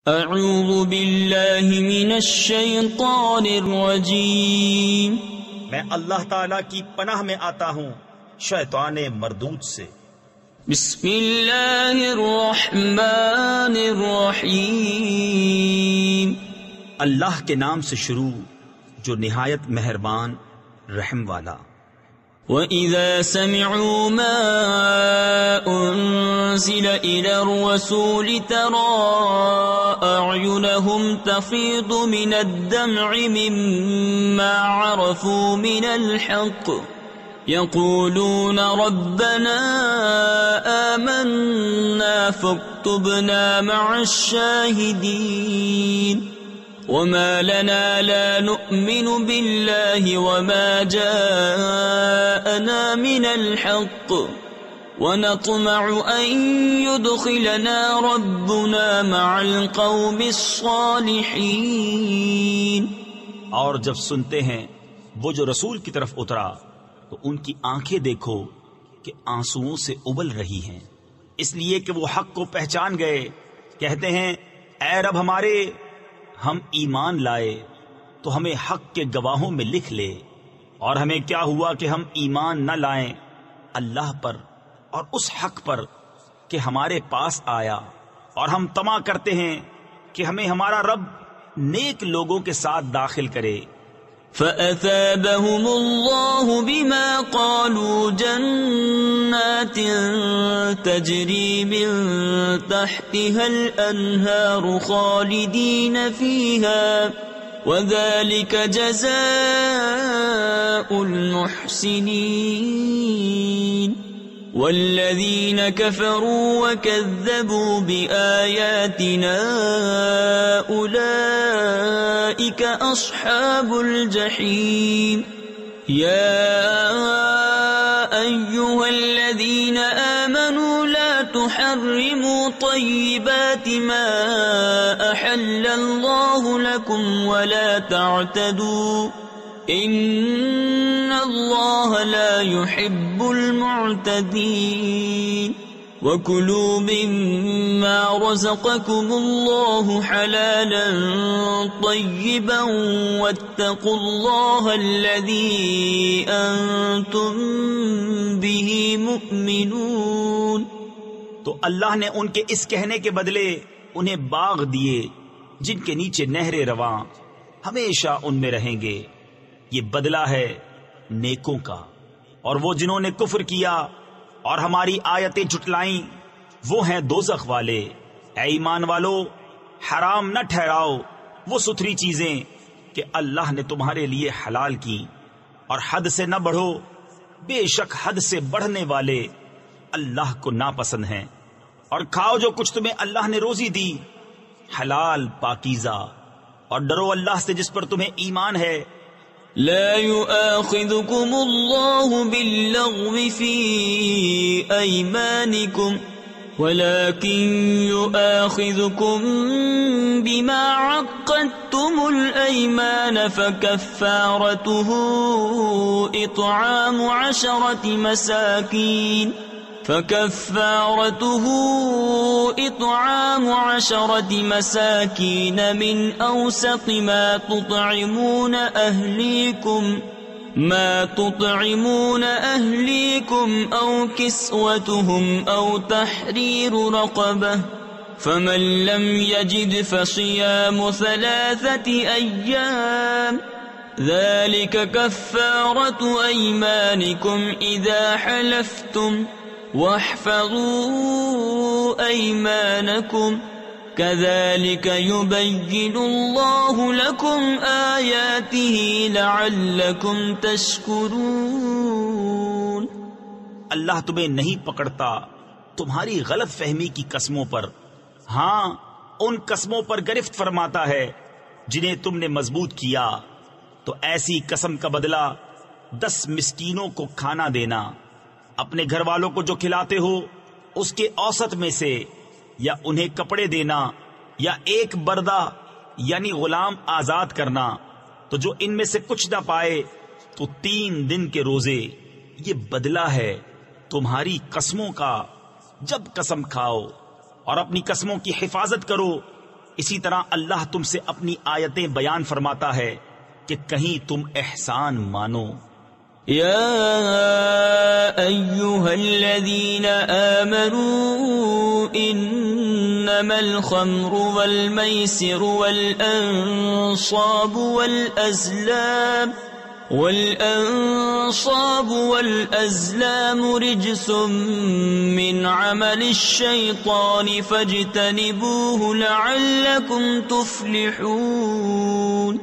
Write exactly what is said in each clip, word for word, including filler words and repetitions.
اعوذ باللہ من الشیطان الرجیم، میں اللہ تعالیٰ کی پناہ میں آتا ہوں شیطان مردود سے۔ بسم اللہ الرحمن الرحیم، اللہ کے نام سے شروع جو نہایت مہربان رحم والا۔ وَإِذَا سَمِعُوا مَا أُنزِلَ إِلَى الرَّسُولِ تَرَىٰ أَعْيُنَهُمْ تَفِيضُ مِنَ الدَّمْعِ مِمَّا عَرَفُوا مِنَ الْحَقِّ يَقُولُونَ رَبَّنَا آمَنَّا فَاكْتُبْنَا مَعَ الشَّاهِدِينَ وما لنا لا نؤمن بالله وما جاءنا من الحق ونطمع أن يدخلنا ربنا مع القوم الصالحين۔ اور جب سنتے ہیں وہ جو رسول کی طرف اترا تو ان کی آنکھیں دیکھو کہ آنسوؤں سے ابل رہی ہیں، اس لیے کہ وہ حق کو پہچان گئے۔ کہتے ہیں اے رب ہمارے، ہم ایمان لائے تو ہمیں حق کے گواہوں میں لکھ لے، اور ہمیں کیا ہوا کہ ہم ایمان نہ لائیں اللہ پر اور اس حق پر کہ ہمارے پاس آیا، اور ہم طمع کرتے ہیں کہ ہمیں ہمارا رب نیک لوگوں کے ساتھ داخل کرے۔ فَأَثَابَهُمُ اللَّهُ بِمَا قَالُوا جَنَّاتٍ تَجْرِي مِن تَحْتِهَا الْأَنْهَارُ خَالِدِينَ فِيهَا وَذَلِكَ جَزَاءُ الْمُحْسِنِينَ۔ وَالَّذِينَ كَفَرُوا وَكَذَّبُوا بِآيَاتِنَا أُولَئِكَ أَصْحَابُ الْجَحِيمِ۔ يَا أَيُّهَا الَّذِينَ آمَنُوا لَا تُحَرِّمُوا طَيِّبَاتِ مَا أَحَلَّ اللَّهُ لَكُمْ وَلَا تَعْتَدُوا إِنَّ اللَّهَ لَا يُحِبُّ الْمُعْتَدِينَ۔ وَكُلُوا مِمَّا رَزَقَكُمُ اللَّهُ حَلَالًا طَيِّبًا وَاتَّقُوا اللَّهَ الَّذِي أَنتُم بِهِ مُؤْمِنُونَ۔ تو اللہ نے ان کے اس کہنے کے بدلے انہیں باغ دیے جن کے نیچے نہریں رواں ہمیشہ ان میں رہیں گے، یہ بدلہ ہے نیکوں کا۔ اور وہ جنہوں نے کفر کیا اور ہماری آیتیں جھٹلائیں وہ ہیں دوزخ والے۔ اے ایمان والو، حرام نہ ٹھہراؤ وہ ستھری چیزیں کہ اللہ نے تمہارے لیے حلال کی، اور حد سے نہ بڑھو، بے شک حد سے بڑھنے والے اللہ کو ناپسند ہیں۔ اور کھاؤ جو کچھ تمہیں اللہ نے روزی دی، حلال پاکیزہ، اور ڈرو اللہ سے جس پر تمہیں ایمان ہے۔ لا يؤاخذكم الله باللغو في أيمانكم ولكن يؤاخذكم بما عقدتم الأيمان فكفارته إطعام عشرة مساكين فكفارته إطعام عشرة مساكين من أوسط ما تطعمون أهليكم ما تطعمون أهليكم أو كسوتهم أو تحرير رقبة فمن لم يجد فصيام ثلاثة أيام ذلك كفارة أيمانكم إذا حلفتم واحفظوا أيمانكم كذلك يبين الله لكم آياته لعلكم تشكرون۔ اللہ تمہیں نہیں پکڑتا تمہاری غلط فہمی کی قسموں پر، ہاں ان قسموں پر گرفت فرماتا ہے جنہیں تم نے مضبوط کیا، تو ایسی قسم کا بدلہ دس مسکینوں کو کھانا دینا، اپنے گھر والوں کو جو کھلاتے ہو اس کے اوسط میں سے، یا انہیں کپڑے دینا، یا ایک بردہ یعنی غلام آزاد کرنا۔ تو جو ان میں سے کچھ نہ پائے تو تین دن کے روزے۔ یہ بدلہ ہے تمہاری قسموں کا جب قسم کھاؤ، اور اپنی قسموں کی حفاظت کرو اسی طرح اللہ تم سے اپنی آیتیں بیان فرماتا ہے کہ کہیں تم احسان مانو۔ يا أيها الذين آمنوا إنما الخمر والميسر والأنصاب والأزلام والأنصاب والأزلام رجس من عمل الشيطان فاجتنبوه لعلكم تفلحون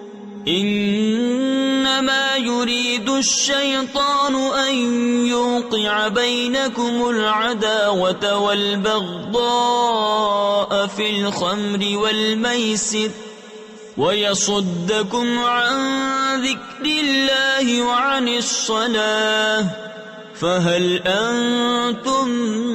إنما يريد الشيطان أن يوقع بينكم العداوة والبغضاء في الخمر والميسر ويصدكم عن ذكر الله وعن الصلاة فهل أنتم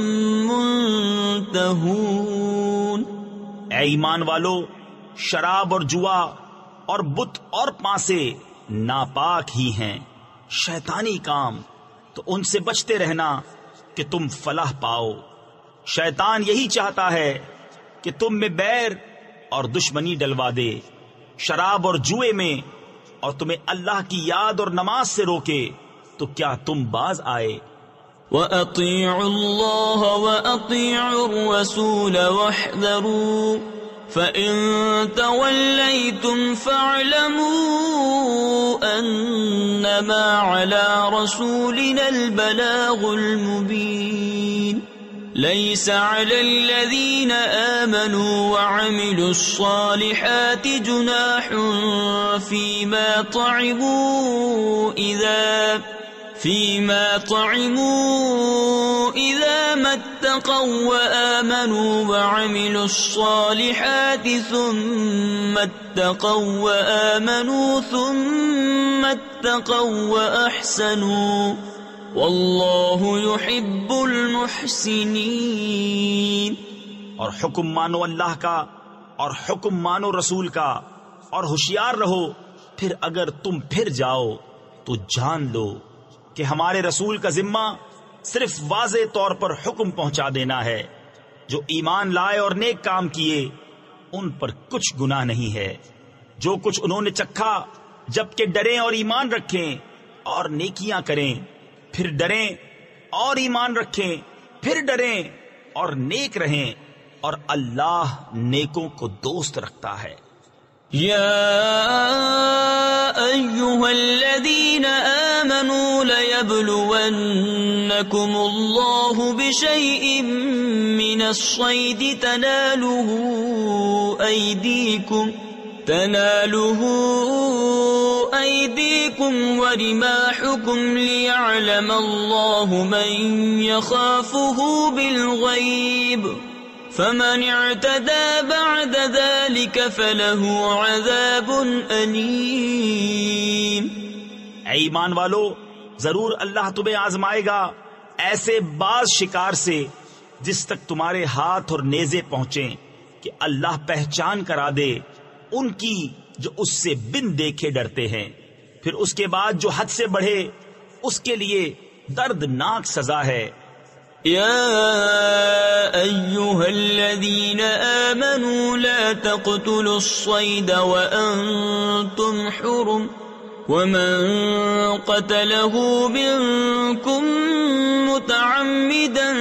منتهون۔ اے ایمان والو، شراب اور جوا اور بت اور پانسے ناپاک ہی ہیں، شیطانی کام، تو ان سے بچتے رہنا کہ تم فلاح پاؤ۔ شیطان یہی چاہتا ہے کہ تم میں بیر اور دشمنی ڈلوا دے شراب اور جوئے میں، اور تمہیں اللہ کی یاد اور نماز سے روکے، تو کیا تم باز آئے؟ وَأَطِيعُوا اللَّهَ وَأَطِيعُوا الرَّسُولَ وَاحْذَرُوا فَإِن تَوَلَّيْتُمْ فَاعْلَمُوا أَنَّمَا عَلَى رَسُولِنَا الْبَلَاغُ الْمُبِينُ۔ لَيْسَ عَلَى الَّذِينَ آمَنُوا وَعَمِلُوا الصَّالِحَاتِ جُنَاحٌ فِيمَا طَعِمُوا إِذَا فيما طعموا إذا ما اتقوا وآمنوا وعملوا الصالحات ثم اتقوا وآمنوا ثم اتقوا وأحسنوا والله يحب المحسنين۔ اور حکم مانو اللہ کا اور حکم مانو رسول کا، اور ہوشیار رہو، پھر اگر تم پھر جاؤ تو جان لو کہ ہمارے رسول کا ذمہ صرف واضح طور پر حکم پہنچا دینا ہے۔ جو ایمان لائے اور نیک کام کیے ان پر کچھ گناہ نہیں ہے۔ جو کچھ انہوں نے چکھا جبکہ ڈریں اور ایمان رکھیں اور نیکیاں کریں، پھر ڈریں اور ایمان رکھیں، پھر ڈریں اور نیک رہیں، اور اللہ نیکوں کو دوست رکھتا ہے۔ يا أيها الذين آمنوا ليبلونكم الله بشيء من الصيد تناله أيديكم تناله أيديكم ورماحكم ليعلم الله من يخافه بالغيب فمن اعتدى بعد ذلك فله عذاب أليم۔ اے ایمان والو، ضرور اللہ تمہیں آزمائے گا ایسے بعض شکار سے جس تک تمہارے ہاتھ اور نیزے پہنچیں کہ اللہ پہچان کرا دے ان کی جو اس سے بن دیکھے ڈرتے ہیں، پھر اس کے بعد جو حد سے بڑھے اس کے لیے دردناک سزا ہے۔ يا أيها الذين آمنوا لا تقتلوا الصيد وأنتم حرم ومن قتله منكم متعمدا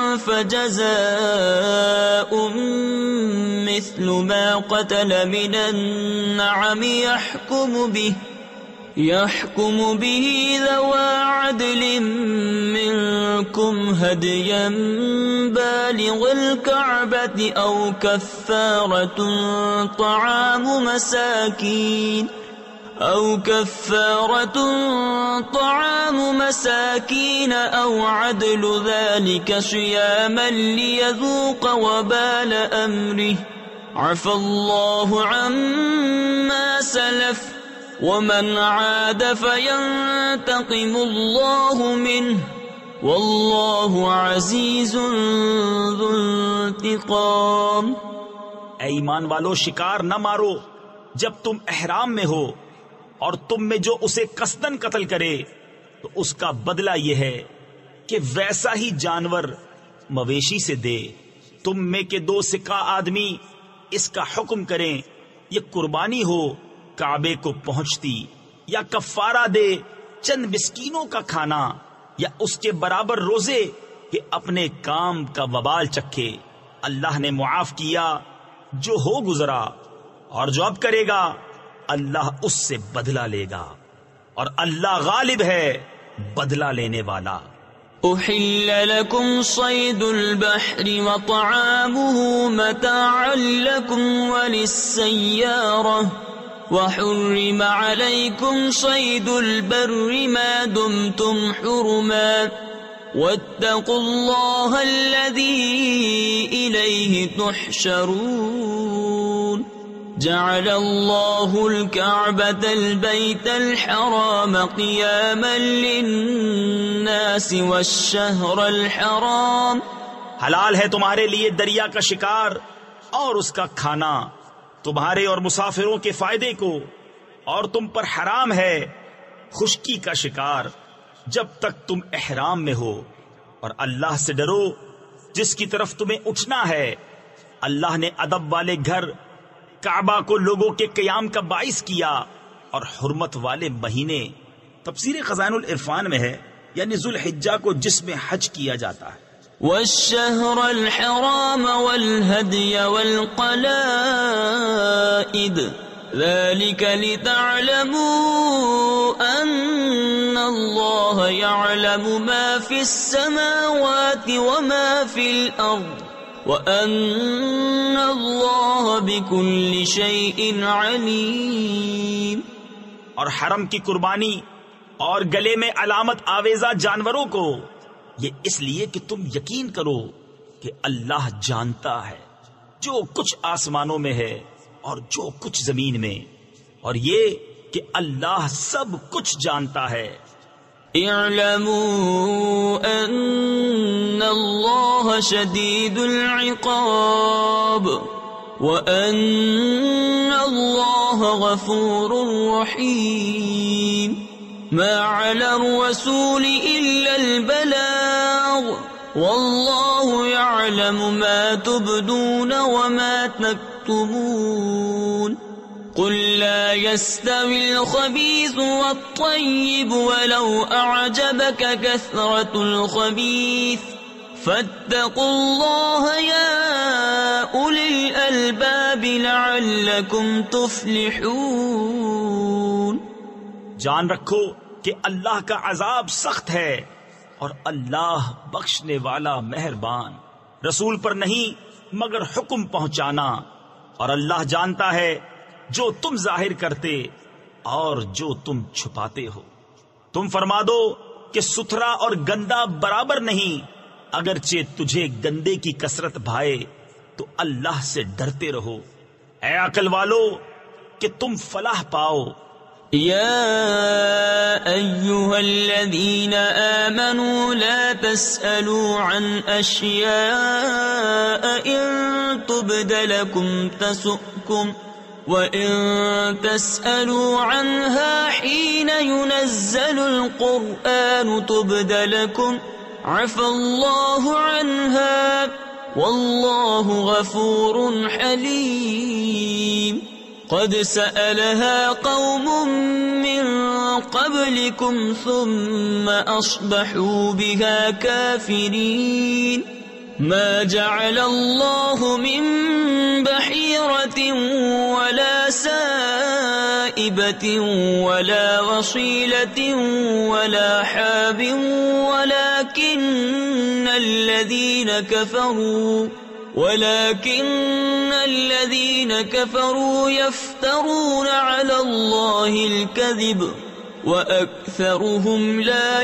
فجزاء مثل ما قتل من النعم يحكم به يحكم به ذوى عدل منكم هديا بالغ الكعبة أو كفارة طعام مساكين أو كفارة طعام مساكين أو عدل ذلك صياما ليذوق وبال أمره عفى الله عما سلف ومن عاد فينتقم الله منه والله عزيز ذو انتقام۔ اے ایمان والو، شکار نہ مارو جب تم احرام میں ہو، اور تم میں جو اسے قصدن قتل کرے تو اس کا بدلہ یہ ہے کہ ویسا ہی جانور مویشی سے دے۔ تم میں کے دو سکہ آدمی اس کا حکم کریں، یہ قربانی ہو کعبے کو پہنچتی، یا کفارہ دے چند مسکینوں کا کھانا، یا اس کے برابر روزے کہ اپنے کام کا وبال چکھے۔ اللہ نے معاف کیا جو ہو گزرا، اور جو اب کرے گا اللہ اس سے بدلہ لے گا، اور اللہ غالب ہے بدلہ لینے والا۔ أحل لكم صيد البحر وطعامه متاعا لكم وللسيارة وحرم عليكم صيد البر ما دمتم حرما واتقوا الله الذي إليه تحشرون جعل الله الكعبة البيت الحرام قياما للناس والشهر الحرام۔ حلال ہے تمہارے لیے دریا کا شکار اور اس کا کھانا تمہارے اور مسافروں کے فائدے کو، اور تم پر حرام ہے خشکی کا شکار جب تک تم احرام میں ہو، اور اللہ سے ڈرو جس کی طرف تمہیں اٹھنا ہے۔ اللہ نے ادب والے گھر کعبہ کو لوگوں کے قیام کا باعث کیا، اور حرمت والے مہینے تفسیر خزائن العرفان میں ہے، یعنی ذو الحجہ کو جس میں حج کیا جاتا ہے۔ والشهر الحرام والهدي والقلائد ذلك لتعلموا أن الله يعلم ما في السماوات وما في الأرض وَأَنَّ اللَّهَ بِكُلِّ شَيْءٍ عَلِيمٌ۔ اور حرم کی قربانی اور گلے میں علامت آویزہ جانوروں کو، یہ اس لیے کہ تم یقین کرو کہ اللہ جانتا ہے جو کچھ آسمانوں میں ہے اور جو کچھ زمین میں، اور یہ کہ اللہ سب کچھ جانتا ہے۔ اعلموا ان اللہ شدید العقاب وان اللہ غفور رحیم۔ ما علی الرسول الا البلاغ واللہ یعلم ما تبدون وما تکتمون۔ قل لا يستوي الخبيث والطيب ولو أعجبك كثرة الخبيث فاتقوا الله يا أولي الألباب لعلكم تفلحون۔ جان رکھو کہ اللہ کا عذاب سخت ہے اور اللہ بخشنے والا مہربان۔ رسول پر نہیں مگر حکم پہنچانا، اور اللہ جانتا ہے جو تم ظاہر کرتے اور جو تم چھپاتے ہو۔ تم فرما دو کہ ستھرا اور گندا برابر نہیں، اگرچہ تجھے گندے کی کثرت بھائے تو اللہ سے ڈرتے رہو، اے عقل والو کہ تم فلاح پاؤ۔ یا ایہا الذین آمنوا لا تسألوا عن اشیاء ان تبد لکم تسؤکم وَإِن تَسْأَلُوا عَنْهَا حِينَ يُنَزَّلُ الْقُرْآنُ تُبْدَ لَكُمْ عَفَا اللَّهُ عَنْهَا وَاللَّهُ غَفُورٌ حَلِيمٌ۔ قَدْ سَأَلَهَا قَوْمٌ مِّن قَبْلِكُمْ ثُمَّ أَصْبَحُوا بِهَا كَافِرِينَ۔ ما جعل الله من بحيرة ولا سائبة ولا وصيلة ولا حاب ولكن الذين كفروا ولكن الذين كفروا يفترون على الله الكذب وأكثرهم لا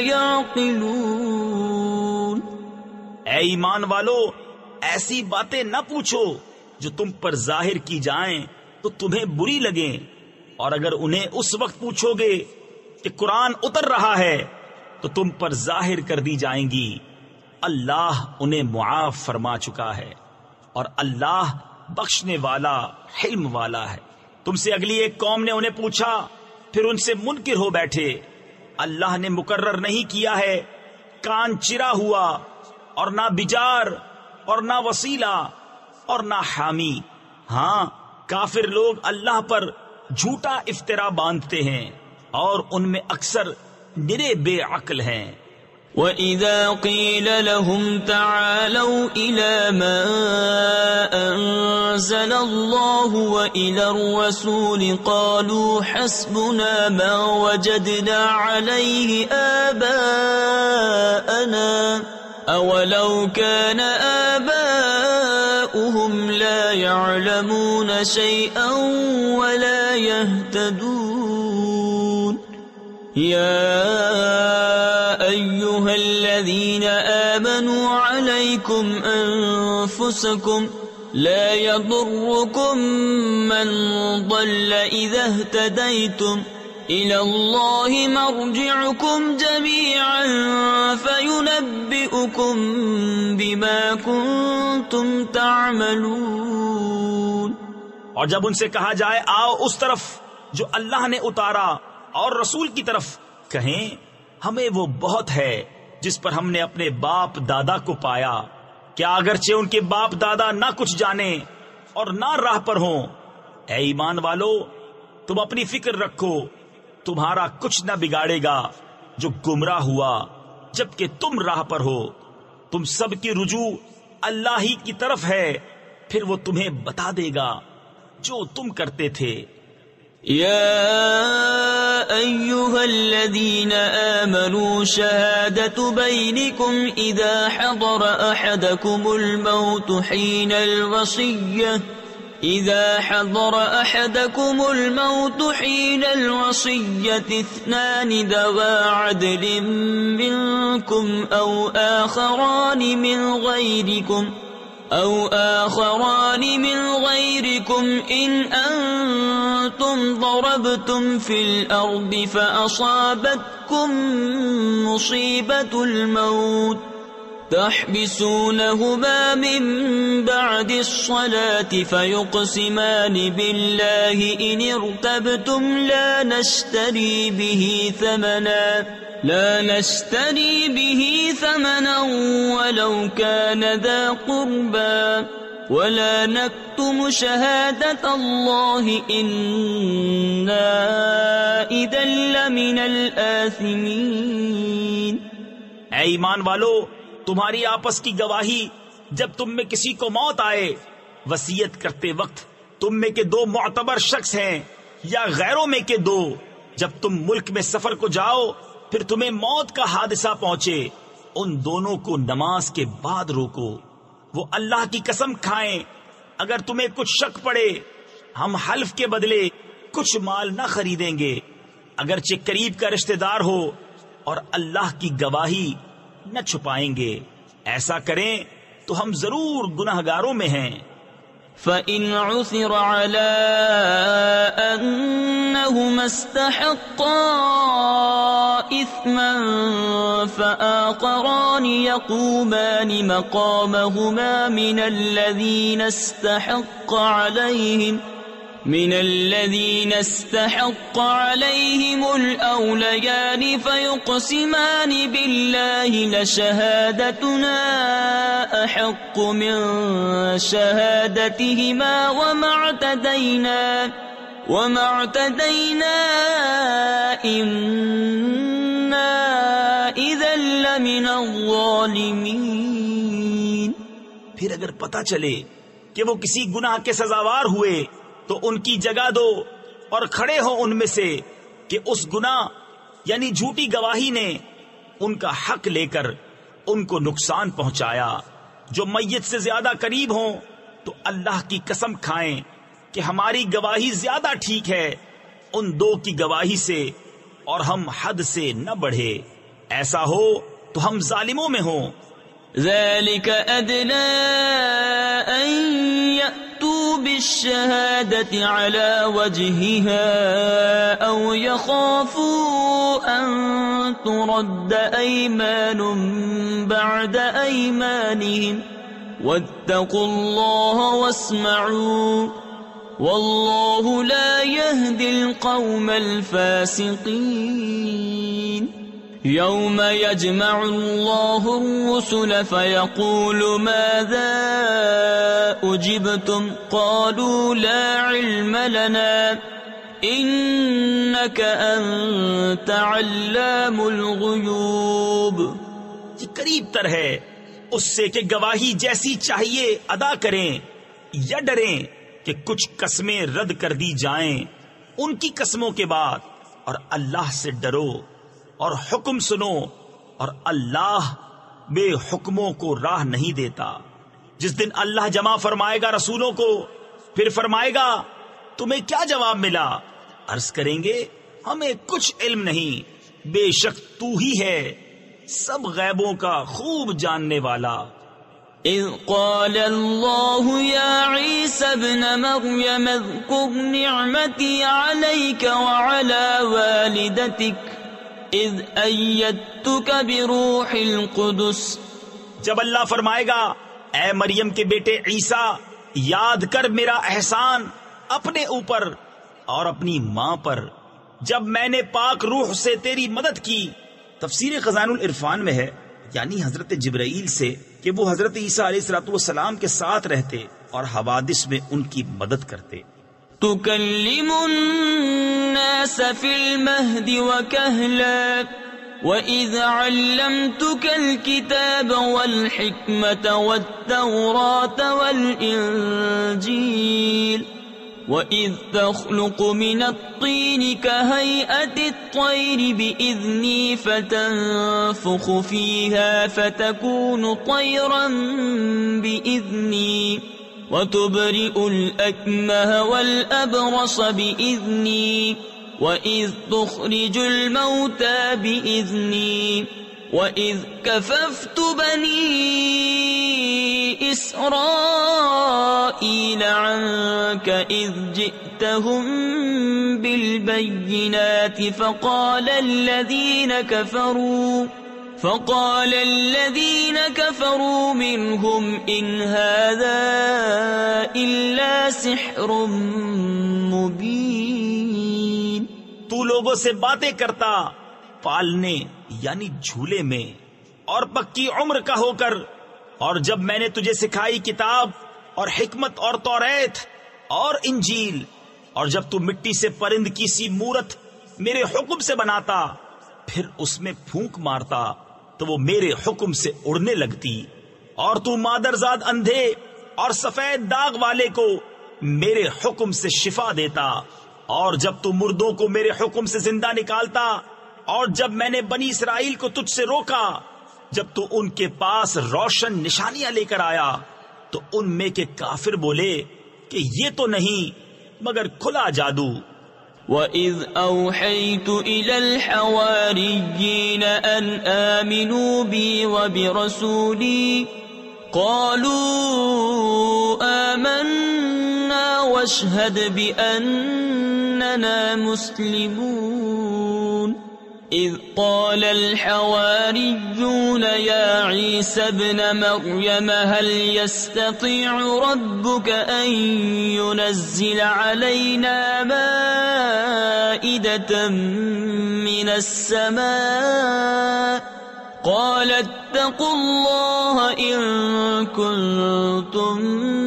يعقلون۔ اے ایمان والو، ایسی باتیں نہ پوچھو جو تم پر ظاہر کی جائیں تو تمہیں بری لگیں، اور اگر انہیں اس وقت پوچھو گے کہ قرآن اتر رہا ہے تو تم پر ظاہر کر دی جائیں گی۔ اللہ انہیں معاف فرما چکا ہے، اور اللہ بخشنے والا حلم والا ہے۔ تم سے اگلی ایک قوم نے انہیں پوچھا، پھر ان سے منکر ہو بیٹھے۔ اللہ نے مقرر نہیں کیا ہے کان چرا ہوا، اور نہ بجار، اور نہ وسیلہ، اور نہ حامی، ہاں کافر لوگ اللہ پر جھوٹا افطرا باندھتے ہیں اور ان میں اکثر نرے بے عقل ہیں۔ وَإِذَا قِيلَ لَهُمْ تَعَالَوْا إِلَى مَا أَنزَلَ اللَّهُ وَإِلَى الرَّسُولِ قَالُوا حَسْبُنَا مَا وَجَدْنَا عَلَيْهِ آبَاءَنَا أَوَلَوْ كَانَ آبَاؤُهُمْ لَا يَعْلَمُونَ شَيْئًا وَلَا يَهْتَدُونَ يَا أَيُّهَا الَّذِينَ آمَنُوا عَلَيْكُمْ أَنفُسَكُمْ لَا يَضُرُّكُمْ مَنْ ضَلَّ إِذَا اهْتَدَيْتُمْ إِلَى اللَّهِ مَرْجِعُكُمْ جَمِيعًا فَيُنَبِّئُكُمْ بِمَا كُنْتُمْ تَعْمَلُونَ۔ اور جب ان سے کہا جائے آؤ اس طرف جو اللہ نے اتارا اور رسول کی طرف، کہیں ہمیں وہ بہت ہے جس پر ہم نے اپنے باپ دادا کو پایا، کیا اگرچہ ان کے باپ دادا نہ کچھ جانے اور نہ راہ پر ہوں۔ اے ایمان والو، تم اپنی فکر رکھو، تمہارا کچھ نہ بگاڑے گا جو گمراہ ہوا جبکہ تم راہ پر ہو۔ تم سب کی رجوع اللہ ہی کی طرف ہے، پھر وہ تمہیں بتا دے گا جو تم کرتے تھے۔ یا ایھا الذین آمنوا شہادۃ بینکم اذا حضر احدکم الموت حین الوصیہ إذا حضر أحدكم الموت حين الوصية اثنان ذوى عدل منكم أو آخران من غيركم أو آخران من غيركم إن أنتم ضربتم في الأرض فأصابتكم مصيبة الموت تحبسونهما من بعد الصلاة فيقسمان بالله إن ارتبتم لا نشتري به ثمنا لا نشتري به ثمنا ولو كان ذا قربى ولا نكتم شهادة الله إنا إذا لمن الآثمين۔ اے ایمان والو، تمہاری آپس کی گواہی جب تم میں کسی کو موت آئے، وصیت کرتے وقت تم میں کے دو معتبر شخص ہیں یا غیروں میں کے دو، جب تم ملک میں سفر کو جاؤ پھر تمہیں موت کا حادثہ پہنچے، ان دونوں کو نماز کے بعد روکو، وہ اللہ کی قسم کھائیں اگر تمہیں کچھ شک پڑے ہم حلف کے بدلے کچھ مال نہ خریدیں گے، اگرچہ قریب کا رشتہ دار ہو، اور اللہ کی گواہی نہ چھپائیں گے، ایسا کریں تو ہم ضرور گناہگاروں میں ہیں۔ فَإِنْ عُثِرَ عَلَىٰ أَنَّهُمَا اسْتَحَقَّا إِثْمًا فَآخَرَانِ يَقُومَانِ مَقَامَهُمَا مِنَ الَّذِينَ اسْتَحَقَّ عَلَيْهِمْ من الذين استحق عليهم الأوليان فيقسمان بالله لشهادتنا أحق من شهادتهما وما اعتدينا وما اعتدينا إنا إذا لمن الظالمين۔ پھر اگر پتہ چلے کہ وہ کسی گناہ کے سزاوار ہوئے تو ان کی جگہ دو اور کھڑے ہو ان میں سے کہ اس گناہ یعنی جھوٹی گواہی نے ان کا حق لے کر ان کو نقصان پہنچایا۔ جو میت سے زیادہ قریب ہوں تو اللہ کی قسم کھائیں کہ ہماری گواہی زیادہ ٹھیک ہے ان دو کی گواہی سے، اور ہم حد سے نہ بڑھے، ایسا ہو تو ہم ظالموں میں ہوں۔ ذلك أدنى أن يأتوا بالشهادة على وجهها أو يخافوا أن ترد أيمان بعد أيمانهم واتقوا الله واسمعوا والله لا يهدي القوم الفاسقين۔ يوم يجمع الله الرسل فيقول ماذا أجبتم قالوا لا علم لنا إنك أنت علام الغيوب. یہ قریب تر ہے اس سے کہ گواہی جیسی چاہیے ادا کریں یا ڈریں کہ کچھ قسمیں رد کر دی جائیں ان کی قسموں کے بعد، اور اللہ سے ڈرو اور حکم سنو، اور اللہ بے حکموں کو راہ نہیں دیتا. جس دن اللہ جمع فرمائے گا رسولوں کو، پھر فرمائے گا تمہیں کیا جواب ملا؟ عرض کریں گے ہمیں کچھ علم نہیں، بے شک تو ہی ہے سب غیبوں کا خوب جاننے والا. اذ قال اللہ یا عیسی ابن مریم اذکر نعمتی علیک وعلی والدتک اذ ایدتک بروح القدس. جب اللہ فرمائے گا اے مریم کے بیٹے عیسیٰ، یاد کر میرا احسان اپنے اوپر اور اپنی ماں پر جب میں نے پاک روح سے تیری مدد کی. تفسیر خزائن العرفان میں ہے یعنی حضرت جبرائیل سے کہ وہ حضرت عیسیٰ علیہ الصلوۃ والسلام کے ساتھ رہتے اور حوادث میں ان کی مدد کرتے. تکلم الناس فی المہد وکہلا وَإِذْ عَلَّمْتُكَ الْكِتَابَ وَالْحِكْمَةَ وَالتَّوْرَاةَ وَالْإِنْجِيلَ وَإِذْ تَخْلُقُ مِنَ الطِّينِ كَهَيْئَةِ الطَّيْرِ بِإِذْنِي فَتَنفُخُ فِيهَا فَتَكُونُ طَيْرًا بِإِذْنِي وَتُبْرِئُ الْأَكْمَهَ وَالْأَبْرَصَ بِإِذْنِي وَإِذْ تُخْرِجُ الْمَوْتَى بِإِذْنِي وَإِذْ كَفَفْتُ بَنِي إِسْرَائِيلَ عَنْكَ إِذْ جِئْتَهُمْ بِالْبَيِّنَاتِ فَقَالَ الَّذِينَ كَفَرُوا فقال الذين كفروا منهم إن هذا إلا سحر مبين. تو لوگوں سے باتیں کرتا پالنے یعنی جھولے میں اور پکی عمر کا ہو کر، اور جب میں نے تجھے سکھائی کتاب اور حکمت اور توریت اور انجیل، اور جب تو مٹی سے پرند کی سی مورت میرے حکم سے بناتا پھر اس میں پھونک مارتا تو وہ میرے حکم سے اڑنے لگتی، اور تو مادرزاد اندھے اور سفید داغ والے کو میرے حکم سے شفا دیتا، اور جب تو مردوں کو میرے حکم سے زندہ نکالتا، اور جب میں نے بنی اسرائیل کو تجھ سے روکا جب تو ان کے پاس روشن نشانیاں لے کر آیا تو ان میں کے کافر بولے کہ یہ تو نہیں مگر کھلا جادو. وَإِذْ أَوْحَيْتُ إِلَى الْحَوَارِيِّينَ أَنْ آمِنُوا بِي وَبِرَسُولِي قَالُوا آمَنَّا وَاشْهَدْ بِأَنَّنَا مُسْلِمُونَ. إِذْ قَالَ الْحَوَارِيُّونَ يَا عِيسَى ابْنَ مَرْيَمَ هَلْ يَسْتَطِيعُ رَبُّكَ أَن يُنَزِّلَ عَلَيْنَا مَائِدَةً مِّنَ السَّمَاءِ قَالَ اتَّقُوا اللَّهَ إِن كُنتُم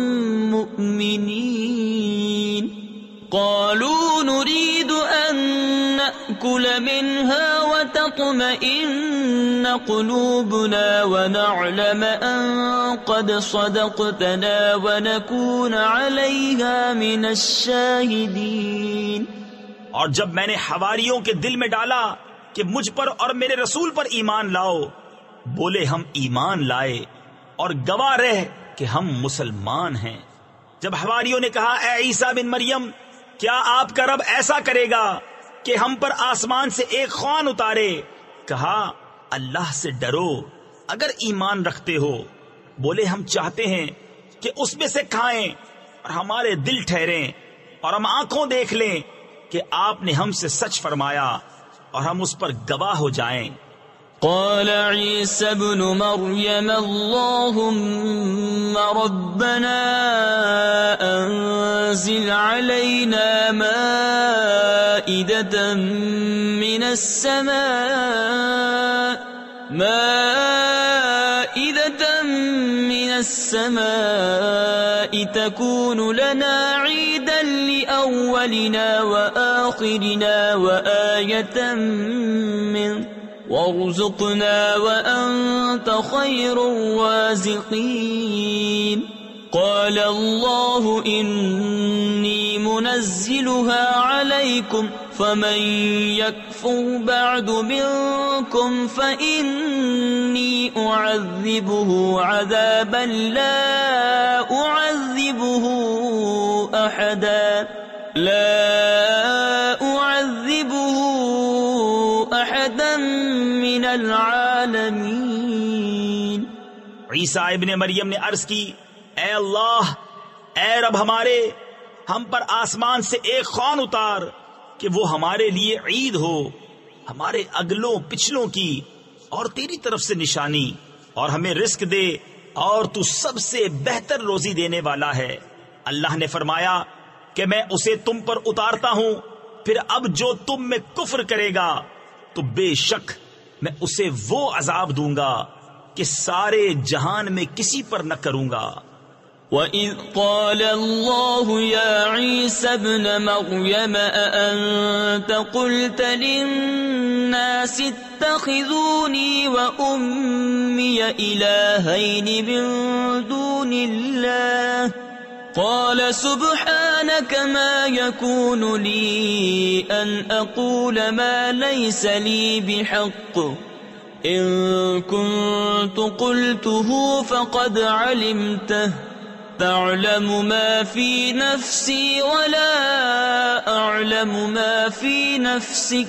مُّؤْمِنِينَ. قَالُوا نُرِيدُ أَن نَأْكُلَ مِنْهَا وَتَطْمَئِنَّ قُلُوبُنَا وَنَعْلَمَ أَن قَدْ صَدَقْتَنَا وَنَكُونَ عَلَيْهَا مِنَ الشَّاهِدِينَ. اور جب میں نے حواریوں کے دل میں ڈالا کہ مجھ پر اور میرے رسول پر ایمان لاؤ، بولے ہم ایمان لائے اور گواہ رہ کہ ہم مسلمان ہیں. جب حواریوں نے کہا اے عیسیٰ بن مریم، کیا آپ کا رب ایسا کرے گا کہ ہم پر آسمان سے ایک خوان اتارے؟ کہا اللہ سے ڈرو اگر ایمان رکھتے ہو. بولے ہم چاہتے ہیں کہ اس میں سے کھائیں اور ہمارے دل ٹھہریں اور ہم آنکھوں دیکھ لیں کہ آپ نے ہم سے سچ فرمایا اور ہم اس پر گواہ ہو جائیں. قال عيسى ابن مريم اللهم ربنا أنزل علينا مائدة من السماء مائدة من السماء تكون لنا عيدا لأولنا وآخرنا وآية منك وارزقنا وأنت خير الرازقين قال الله إني منزلها عليكم فمن يكفر بعد منكم فإني أعذبه عذابا لا أعذبه أحدا لا أعذبه أحدا من العالمين۔ عیسیٰ ابن مریم نے عرض کی، اے اللہ، اے رب ہمارے، ہم پر آسمان سے ایک خوان اتار کہ وہ ہمارے لیے عید ہو، ہمارے اگلوں پچھلوں کی اور تیری طرف سے نشانی، اور ہمیں رزق دے، اور تو سب سے بہتر روزی دینے والا ہے۔ اللہ نے فرمایا کہ میں اسے تم پر اتارتا ہوں، پھر اب جو تم میں کفر کرے گا تو بے شک میں اسے وہ عذاب دوں گا کہ سارے جہان میں کسی پر نہ کروں گا۔ وَإِذْ قَالَ اللَّهُ يَا عِيسَى ابْنَ مَرْيَمَ أَأَنْتَ قُلْتَ لِلنَّاسِ اتَّخِذُونِي وَأُمِّيَ إِلَٰهَيْنِ مِن دُونِ اللَّهِ قَالَ سُبْحَانَكَ مَا يَكُونُ لِي أَنْ أَقُولَ مَا لَيْسَ لِي بِحَقٍّ إِن كُنتُ قُلْتُهُ فَقَدْ عَلِمْتَهُ تعلم ما في نفسي ولا أعلم ما في نفسك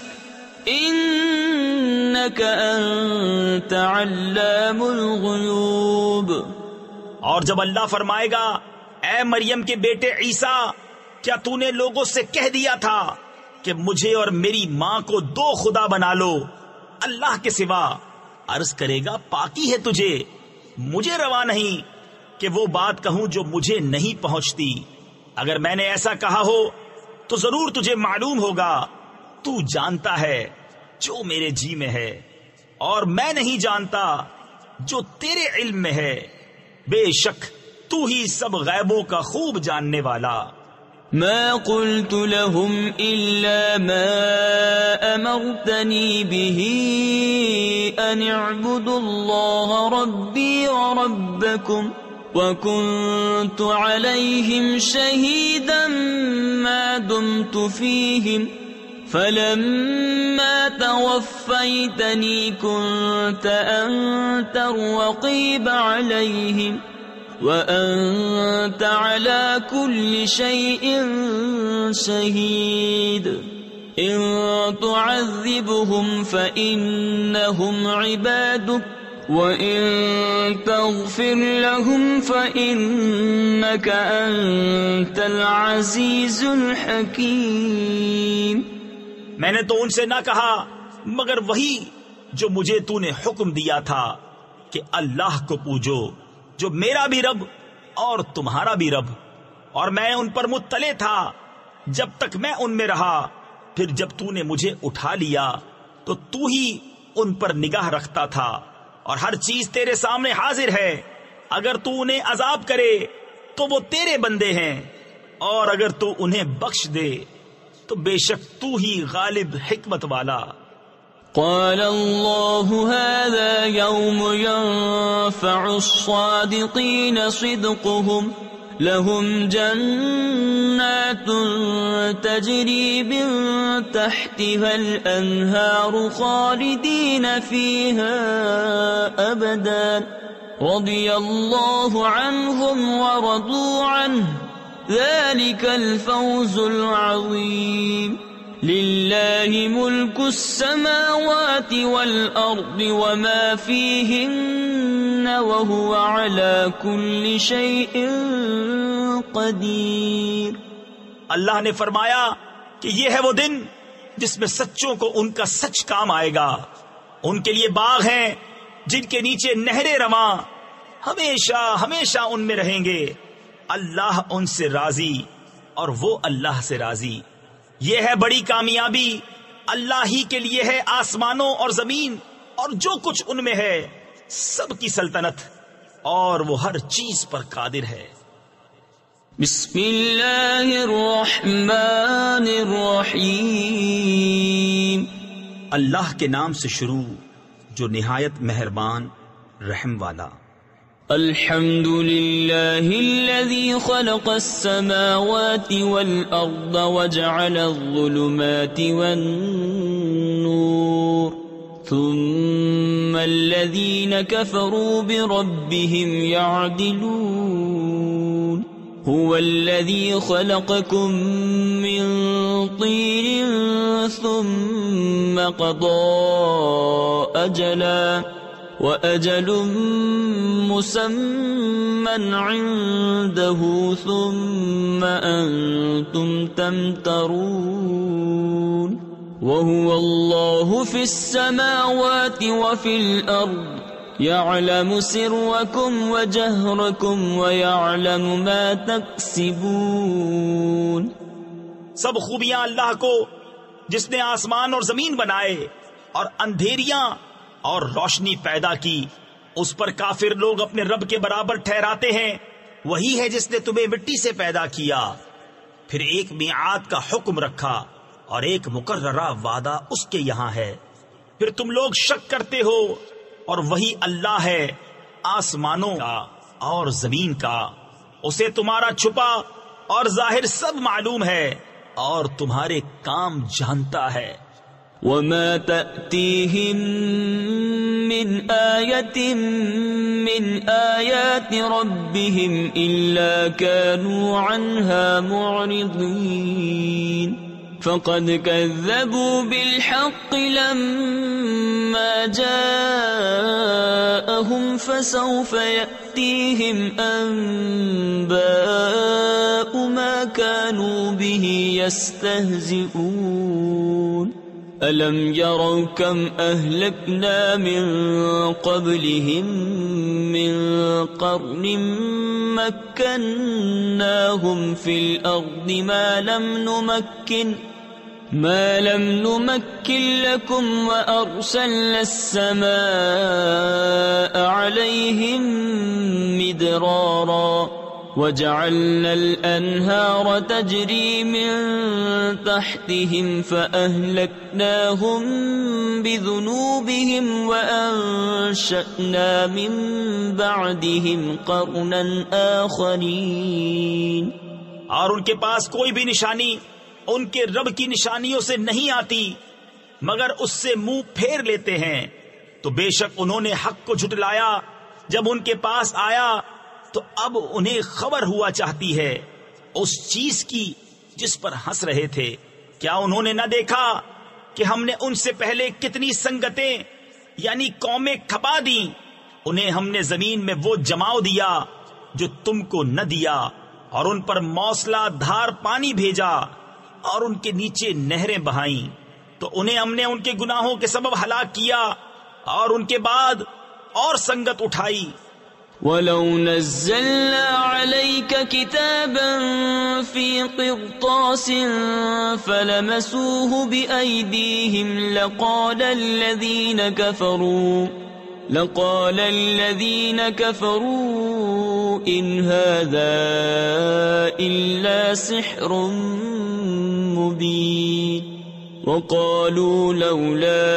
إنك أنت علام الغيوب۔ اور جب اللہ فرمائے گا، اے مریم کے بیٹے عیسیٰ، کیا تو نے لوگوں سے کہہ دیا تھا کہ مجھے اور میری ماں کو دو خدا بنا لو اللہ کے سوا؟ عرض کرے گا، پاکی ہے تجھے، مجھے روا نہیں کہ وہ بات کہوں جو مجھے نہیں پہنچتی۔ اگر میں نے ایسا کہا ہو تو ضرور تجھے معلوم ہوگا، تو جانتا ہے جو میرے جی میں ہے، اور میں نہیں جانتا جو تیرے علم میں ہے، بے شک تو ہی سب غیبوں کا خوب جاننے والا۔ ما قلت لهم إلا ما أمرتني به أن اعبدوا الله ربي وربكم وكنت عليهم شهيدا ما دمت فيهم فلما توفيتني كنت أنت الرقيب عليهم وأنت على كل شيء شهيد إن تعذبهم فإنهم عبادك وَإِن تَغْفِرْ لَهُمْ فَإِنَّكَ أَنْتَ الْعَزِيزُ الْحَكِيمُ۔ میں نے تو ان سے نہ کہا مگر وہی جو مجھے تو نے حکم دیا تھا کہ اللہ کو پوجو، جو میرا بھی رب اور تمہارا بھی رب، اور میں ان پر مطلع تھا جب تک میں ان میں رہا، پھر جب تو نے مجھے اٹھا لیا تو تو ہی ان پر نگاہ رکھتا تھا، اور ہر چیز تیرے سامنے حاضر ہے۔ اگر تو انہیں عذاب کرے تو وہ تیرے بندے ہیں، اور اگر تو انہیں بخش دے تو بے شک تو ہی غالب حکمت والا۔ قال الله هذا يوم ينفع الصادقين صدقهم لهم جنات تجري من تحتها الأنهار خالدين فيها أبدا رضي الله عنهم ورضوا عنه ذلك الفوز العظيم۔ لله ملك السماوات والأرض وما فيهن وهو على كل شيء قدير۔ اللہ نے فرمایا کہ یہ ہے وہ دن جس میں سچوں کو ان کا سچ کام آئے گا۔ ان کے لیے باغ ہیں جن کے نیچے نہریں رواں، ہمیشہ ہمیشہ ان میں رہیں گے۔ اللہ ان سے راضی اور وہ اللہ سے راضی۔ یہ ہے بڑی کامیابی، اللہ ہی کے لیے ہے آسمانوں اور زمین اور جو کچھ ان میں ہے سب کی سلطنت، اور وہ ہر چیز پر قادر ہے۔ بسم اللہ الرحمن الرحیم، اللہ کے نام سے شروع جو نہایت مہربان رحم والا۔ الحمد للہ الذی خلق السماوات والارض وجعل الظلمات والنور ثم الذین كفروا بربهم يعدلون هو الذي خلقكم من طين ثم قضى أجلا وأجل مسمى عنده ثم أنتم تمترون وهو الله في السماوات وفي الأرض يعلم سركم وجهركم ويعلم ما تكسبون۔ سب خوبیاں اللہ کو جس نے آسمان اور زمین بنائے اور اندھیریاں اور روشنی پیدا کی، اس پر کافر لوگ اپنے رب کے برابر ٹھہراتے ہیں۔ وہی ہے جس نے تمہیں مٹی سے پیدا کیا، پھر ایک میعاد کا حکم رکھا اور ایک مقررہ وعدہ اس کے یہاں ہے، پھر تم لوگ شک کرتے ہو، اور وہی اللہ ہے آسمانوں کا اور زمین کا، اسے تمہارا چھپا اور ظاہر سب معلوم ہے، اور تمہارے کام جانتا ہے۔ وما تأتيهم من آية من آيات ربهم إلا كانوا عنها معرضين فقد كذبوا بالحق لما جاءهم فسوف يأتيهم أنباء ما كانوا به يستهزئون ألم يروا كم أهلكنا من قبلهم من قرن مكناهم في الأرض ما لم نمكن ما لم نمكن لكم وأرسلنا السماء عليهم مدرارا وجعلنا الأنهار تجري من تحتهم فأهلكناهم بذنوبهم وأنشأنا من بعدهم قرنا آخرين۔ اور ان کے پاس کوئی بھی نشانی ان کے رب کی نشانیوں سے نہیں آتی مگر اس سے منہ پھیر لیتے ہیں، تو بے شک انہوں نے حق کو جھٹلایا جب ان کے پاس آیا، تو اب انہیں خبر ہوا چاہتی ہے اس چیز کی جس پر ہنس رہے تھے۔ کیا انہوں نے نہ دیکھا کہ ہم نے ان سے پہلے کتنی سنگتیں یعنی قومیں کھپا دیں؟ انہیں ہم نے زمین میں وہ جماؤ دیا جو تم کو نہ دیا، اور ان پر موسلا دھار پانی بھیجا اور ان کے نیچے نہریں بہائیں، تو انہیں ہم نے ان کے گناہوں کے سبب ہلاک کیا اور ان کے بعد اور سنگت اٹھائی۔ وَلَوْ نَزَّلْنَا عَلَيْكَ كِتَابًا فِي قِرْطَاسٍ فَلَمَسُوهُ بِأَيْدِيهِمْ لَقَالَ الَّذِينَ كَفَرُوا لَقَالَ الَّذِينَ كَفَرُوا إِنْ هَذَا إِلَّا سِحْرٌ مُبِينٌ وَقَالُوا لَوْلَا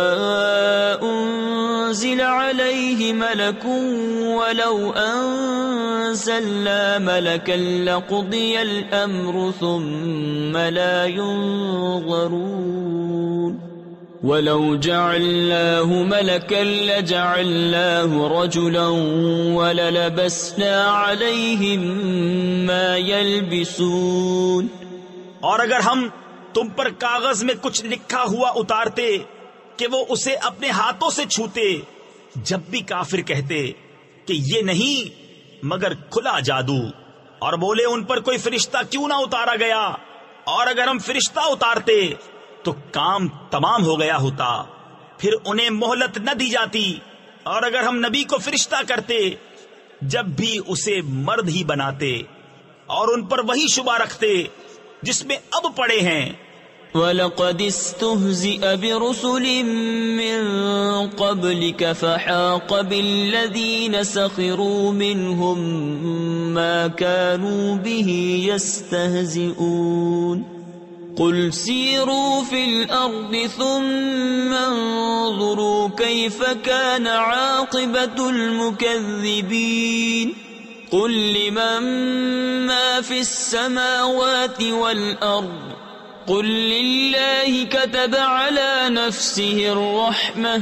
أُنزِلَ عَلَيْهِ مَلَكٌ وَلَوْ أَنزَلْنَا مَلَكًا لَقُضِيَ الْأَمْرُ ثُمَّ لَا يُنظَرُونَ وَلَوْ جَعَلْنَاهُ مَلَكًا لَجَعَلْنَاهُ رَجُلًا وَلَلَبَسْنَا عَلَيْهِمْ مَا يَلْبِسُونَ۔ اور اگر ہم تم پر کاغذ میں کچھ لکھا ہوا اتارتے کہ وہ اسے اپنے ہاتھوں سے چھوتے، جب بھی کافر کہتے کہ یہ نہیں مگر کھلا جادو، اور بولے ان پر کوئی فرشتہ کیوں نہ اتارا گیا، اور اگر ہم فرشتہ اتارتے تو کام تمام ہو گیا ہوتا، پھر انہیں مہلت نہ دی جاتی، اور اگر ہم نبی کو فرشتہ کرتے جب بھی اسے مرد ہی بناتے، اور ان پر وہی شبہ رکھتے جس میں اب پڑے ہیں، وَلَقَدِ اسْتُهْزِئَ بِرُسُلٍ مِّن قَبْلِكَ فَحَاقَ بِالَّذِينَ سَخِرُوا مِنْهُم مَّا كَانُوا بِهِ يَسْتَهْزِئُونَ قُلْ سِيرُوا فِي الْأَرْضِ ثُمَّ انظُرُوا كَيْفَ كَانَ عَاقِبَةُ الْمُكَذِّبِينَ قُل لِّمَن مَّا فِي السَّمَاوَاتِ وَالْأَرْضِ قل لله كتب على نفسه الرحمة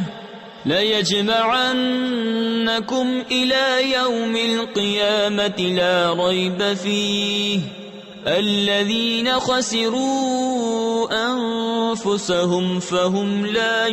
ليجمعنكم إلى يوم القيامة لا ريب فيه الذين خسروا أنفسهم فهم لا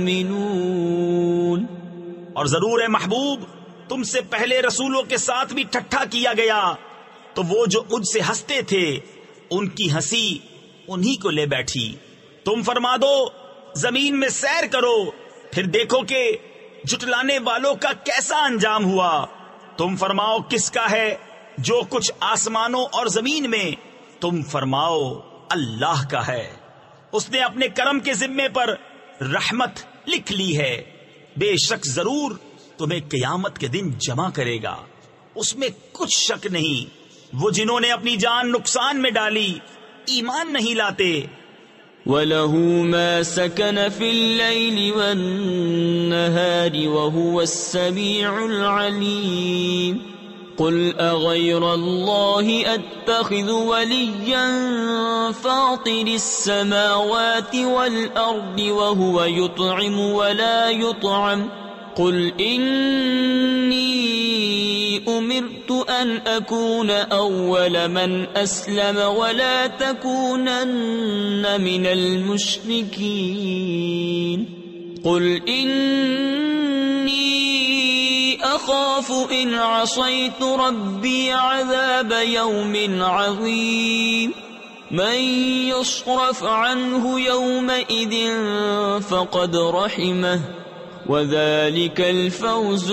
يؤمنون۔ اور ضرور ہے محبوب تم سے پہلے رسولوں کے ساتھ بھی ٹھٹھا کیا گیا، تو وہ جو ان سے ہنستے تھے ان کی ہنسی انہی کو لے بیٹھی۔ تم فرما دو زمین میں سیر کرو، پھر دیکھو کہ جھٹلانے والوں کا کیسا انجام ہوا۔ تم فرماؤ کس کا ہے جو کچھ آسمانوں اور زمین میں؟ تم فرماؤ اللہ کا ہے، اس نے اپنے کرم کے ذمے پر رحمت لکھ لی ہے۔ بے شک ضرور تمہیں قیامت کے دن جمع کرے گا، اس میں کچھ شک نہیں۔ وہ جنہوں نے اپنی جان نقصان میں ڈالی ایمان نہیں لاتے۔ وَلَهُ مَا سَكَنَ فِي اللَّيْلِ وَالنَّهَارِ وَهُوَ السَّمِيعُ الْعَلِيمُ قُلْ أَغَيْرَ اللَّهِ أَتَّخِذُ وَلِيًّا فَاطِرِ السَّمَاوَاتِ وَالْأَرْضِ وَهُوَ يُطْعِمُ وَلَا يُطْعَمُ قُلْ إِنِّي أُمِرْتُ أَنْ أَكُونَ أَوَّلَ مَنْ أَسْلَمَ وَلَا تَكُونَنَّ مِنَ الْمُشْرِكِينَ قُلْ إِنِّي أَخَافُ إِنْ عَصَيْتُ رَبِّي عَذَابَ يَوْمٍ عَظِيمٍ مَنْ يُصْرَفْ عَنْهُ يَوْمَئِذٍ فَقَدْ رَحِمَهُ وَذَلِكَ الْفَوْزُ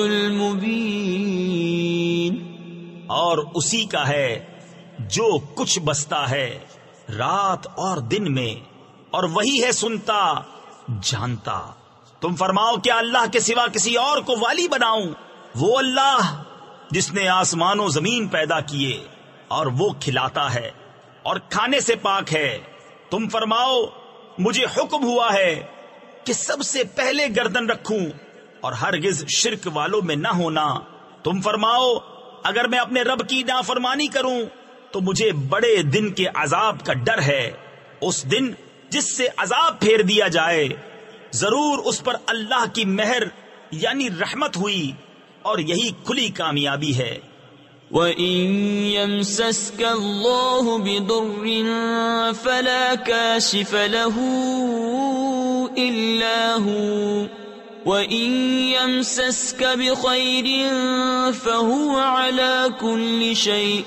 الْمُبِينُ۔ اور اسی کا ہے جو کچھ بستا ہے رات اور دن میں، اور وہی ہے سنتا جانتا۔ تم فرماؤ کیا اللہ کے سوا کسی اور کو والی بناؤں؟ وہ اللہ جس نے آسمان و زمین پیدا کیے، اور وہ کھلاتا ہے اور کھانے سے پاک ہے۔ تم فرماؤ مجھے حکم ہوا ہے کہ سب سے پہلے گردن رکھوں اور ہرگز شرک والوں میں نہ ہونا۔ تم فرماؤ اگر میں اپنے رب کی نافرمانی کروں تو مجھے بڑے دن کے عذاب کا ڈر ہے، اس دن جس سے عذاب پھیر دیا جائے۔ ضرور اس پر اللہ کی مہر یعنی رحمت ہوئی، اور یہی کھلی کامیابی ہے۔ وَإِن يَمْسَسْكَ اللَّهُ بِضُرٍّ فَلَا كَاشِفَ لَهُ إِلَّا هُوَ وَإِن يَمْسَسْكَ بِخَيْرٍ فَهُوَ عَلَى كُلِّ شَيْءٍ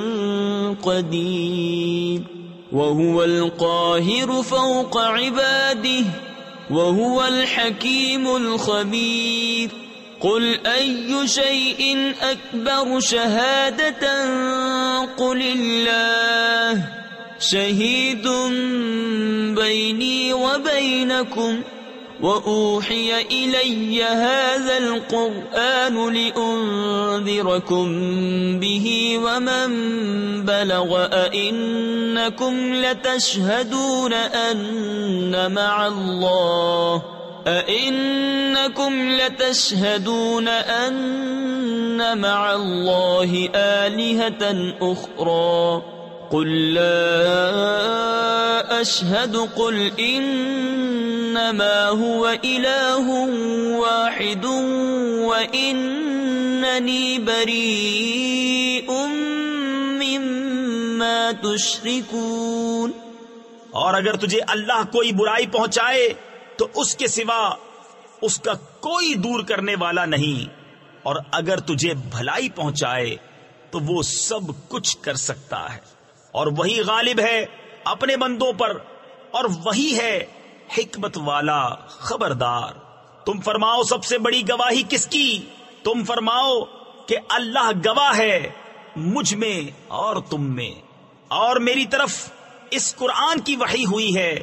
قَدِيرٌ وَهُوَ الْقَاهِرُ فَوْقَ عِبَادِهِ وَهُوَ الْحَكِيمُ الْخَبِيرُ قُلْ أَيُّ شَيْءٍ أَكْبَرُ شَهَادَةً قُلِ اللَّهُ شَهِيدٌ بَيْنِي وَبَيْنَكُمْ وَأُوحِيَ إِلَيَّ هَذَا الْقُرْآنُ لِأُنذِرَكُم بِهِ وَمَن بَلَغَ أَئِنَّكُمْ لَتَشْهَدُونَ أَنَّ مَعَ اللَّهِ أَئِنَّكُمْ لَتَشْهَدُونَ أَنَّ مَعَ اللَّهِ آلِهَةً أُخْرَى قُلْ لَا أَشْهَدُ قُلْ إِنَّمَا هُوَ إِلَهٌ وَاحِدٌ وَإِنَّنِي بَرِيءٌ مِّمَّا تُشْرِكُونَ۔ اور اگر تجھے اللہ کوئی برائی پہنچائے تو اس کے سوا اس کا کوئی دور کرنے والا نہیں، اور اگر تجھے بھلائی پہنچائے تو وہ سب کچھ کر سکتا ہے، اور وہی غالب ہے اپنے بندوں پر، اور وہی ہے حکمت والا خبردار۔ تم فرماؤ سب سے بڑی گواہی کس کی؟ تم فرماؤ کہ اللہ گواہ ہے مجھ میں اور تم میں، اور میری طرف اس قرآن کی وحی ہوئی ہے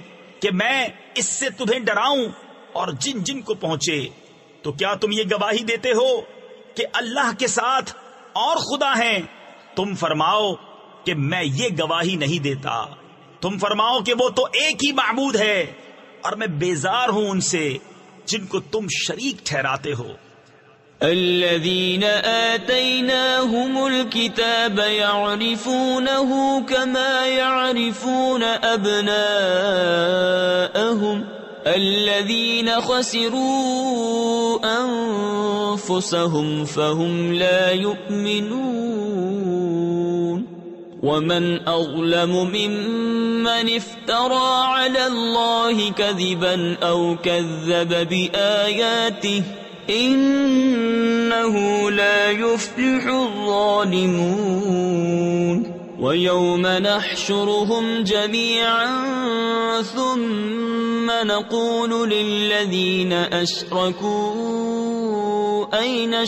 کہ میں اس سے تمہیں ڈراؤں اور جن جن کو پہنچے، تو کیا تم یہ گواہی دیتے ہو کہ اللہ کے ساتھ اور خدا ہیں؟ تم فرماؤ کہ میں یہ گواہی نہیں دیتا، تم فرماؤ کہ وہ تو ایک ہی معبود ہے، اور میں بیزار ہوں ان سے جن کو تم شریک ٹھہراتے ہو۔ الذين آتيناهم الكتاب يعرفونه كما يعرفون أبناءهم الذين خسروا أنفسهم فهم لا يؤمنون ومن أظلم ممن افترى على الله كذبا أو كذب بآياته إنه لا يفلح الظالمون ويوم نحشرهم جميعا ثم نقول للذين أشركوا أين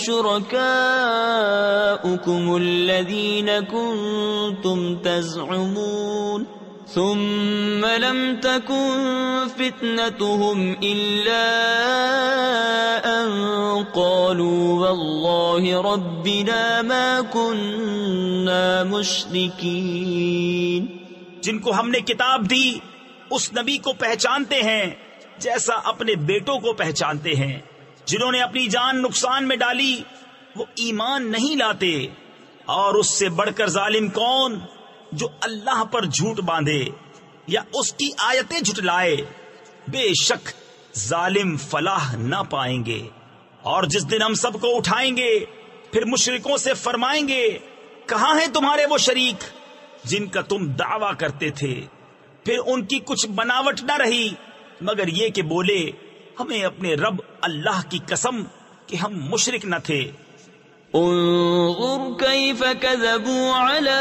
شركاؤكم الذين كنتم تزعمون ثم لم تكن فتنتهم إلا أن قالوا والله ربنا ما كنا مشركين۔ جن کو ہم نے کتاب دی اس نبی کو پہچانتے ہیں جیسا اپنے بیٹوں کو پہچانتے ہیں، جنہوں نے اپنی جان نقصان میں ڈالی وہ ایمان نہیں لاتے، اور اس سے بڑھ کر ظالم کون جو اللہ پر جھوٹ باندھے یا اس کی آیتیں جھٹلائے، بے شک ظالم فلاح نہ پائیں گے۔ اور جس دن ہم سب کو اٹھائیں گے پھر مشرکوں سے فرمائیں گے کہاں ہیں تمہارے وہ شریک جن کا تم دعویٰ کرتے تھے؟ پھر ان کی کچھ بناوٹ نہ رہی مگر یہ کہ بولے ہمیں اپنے رب اللہ کی قسم کہ ہم مشرک نہ تھے۔ انظر كيف كذبوا على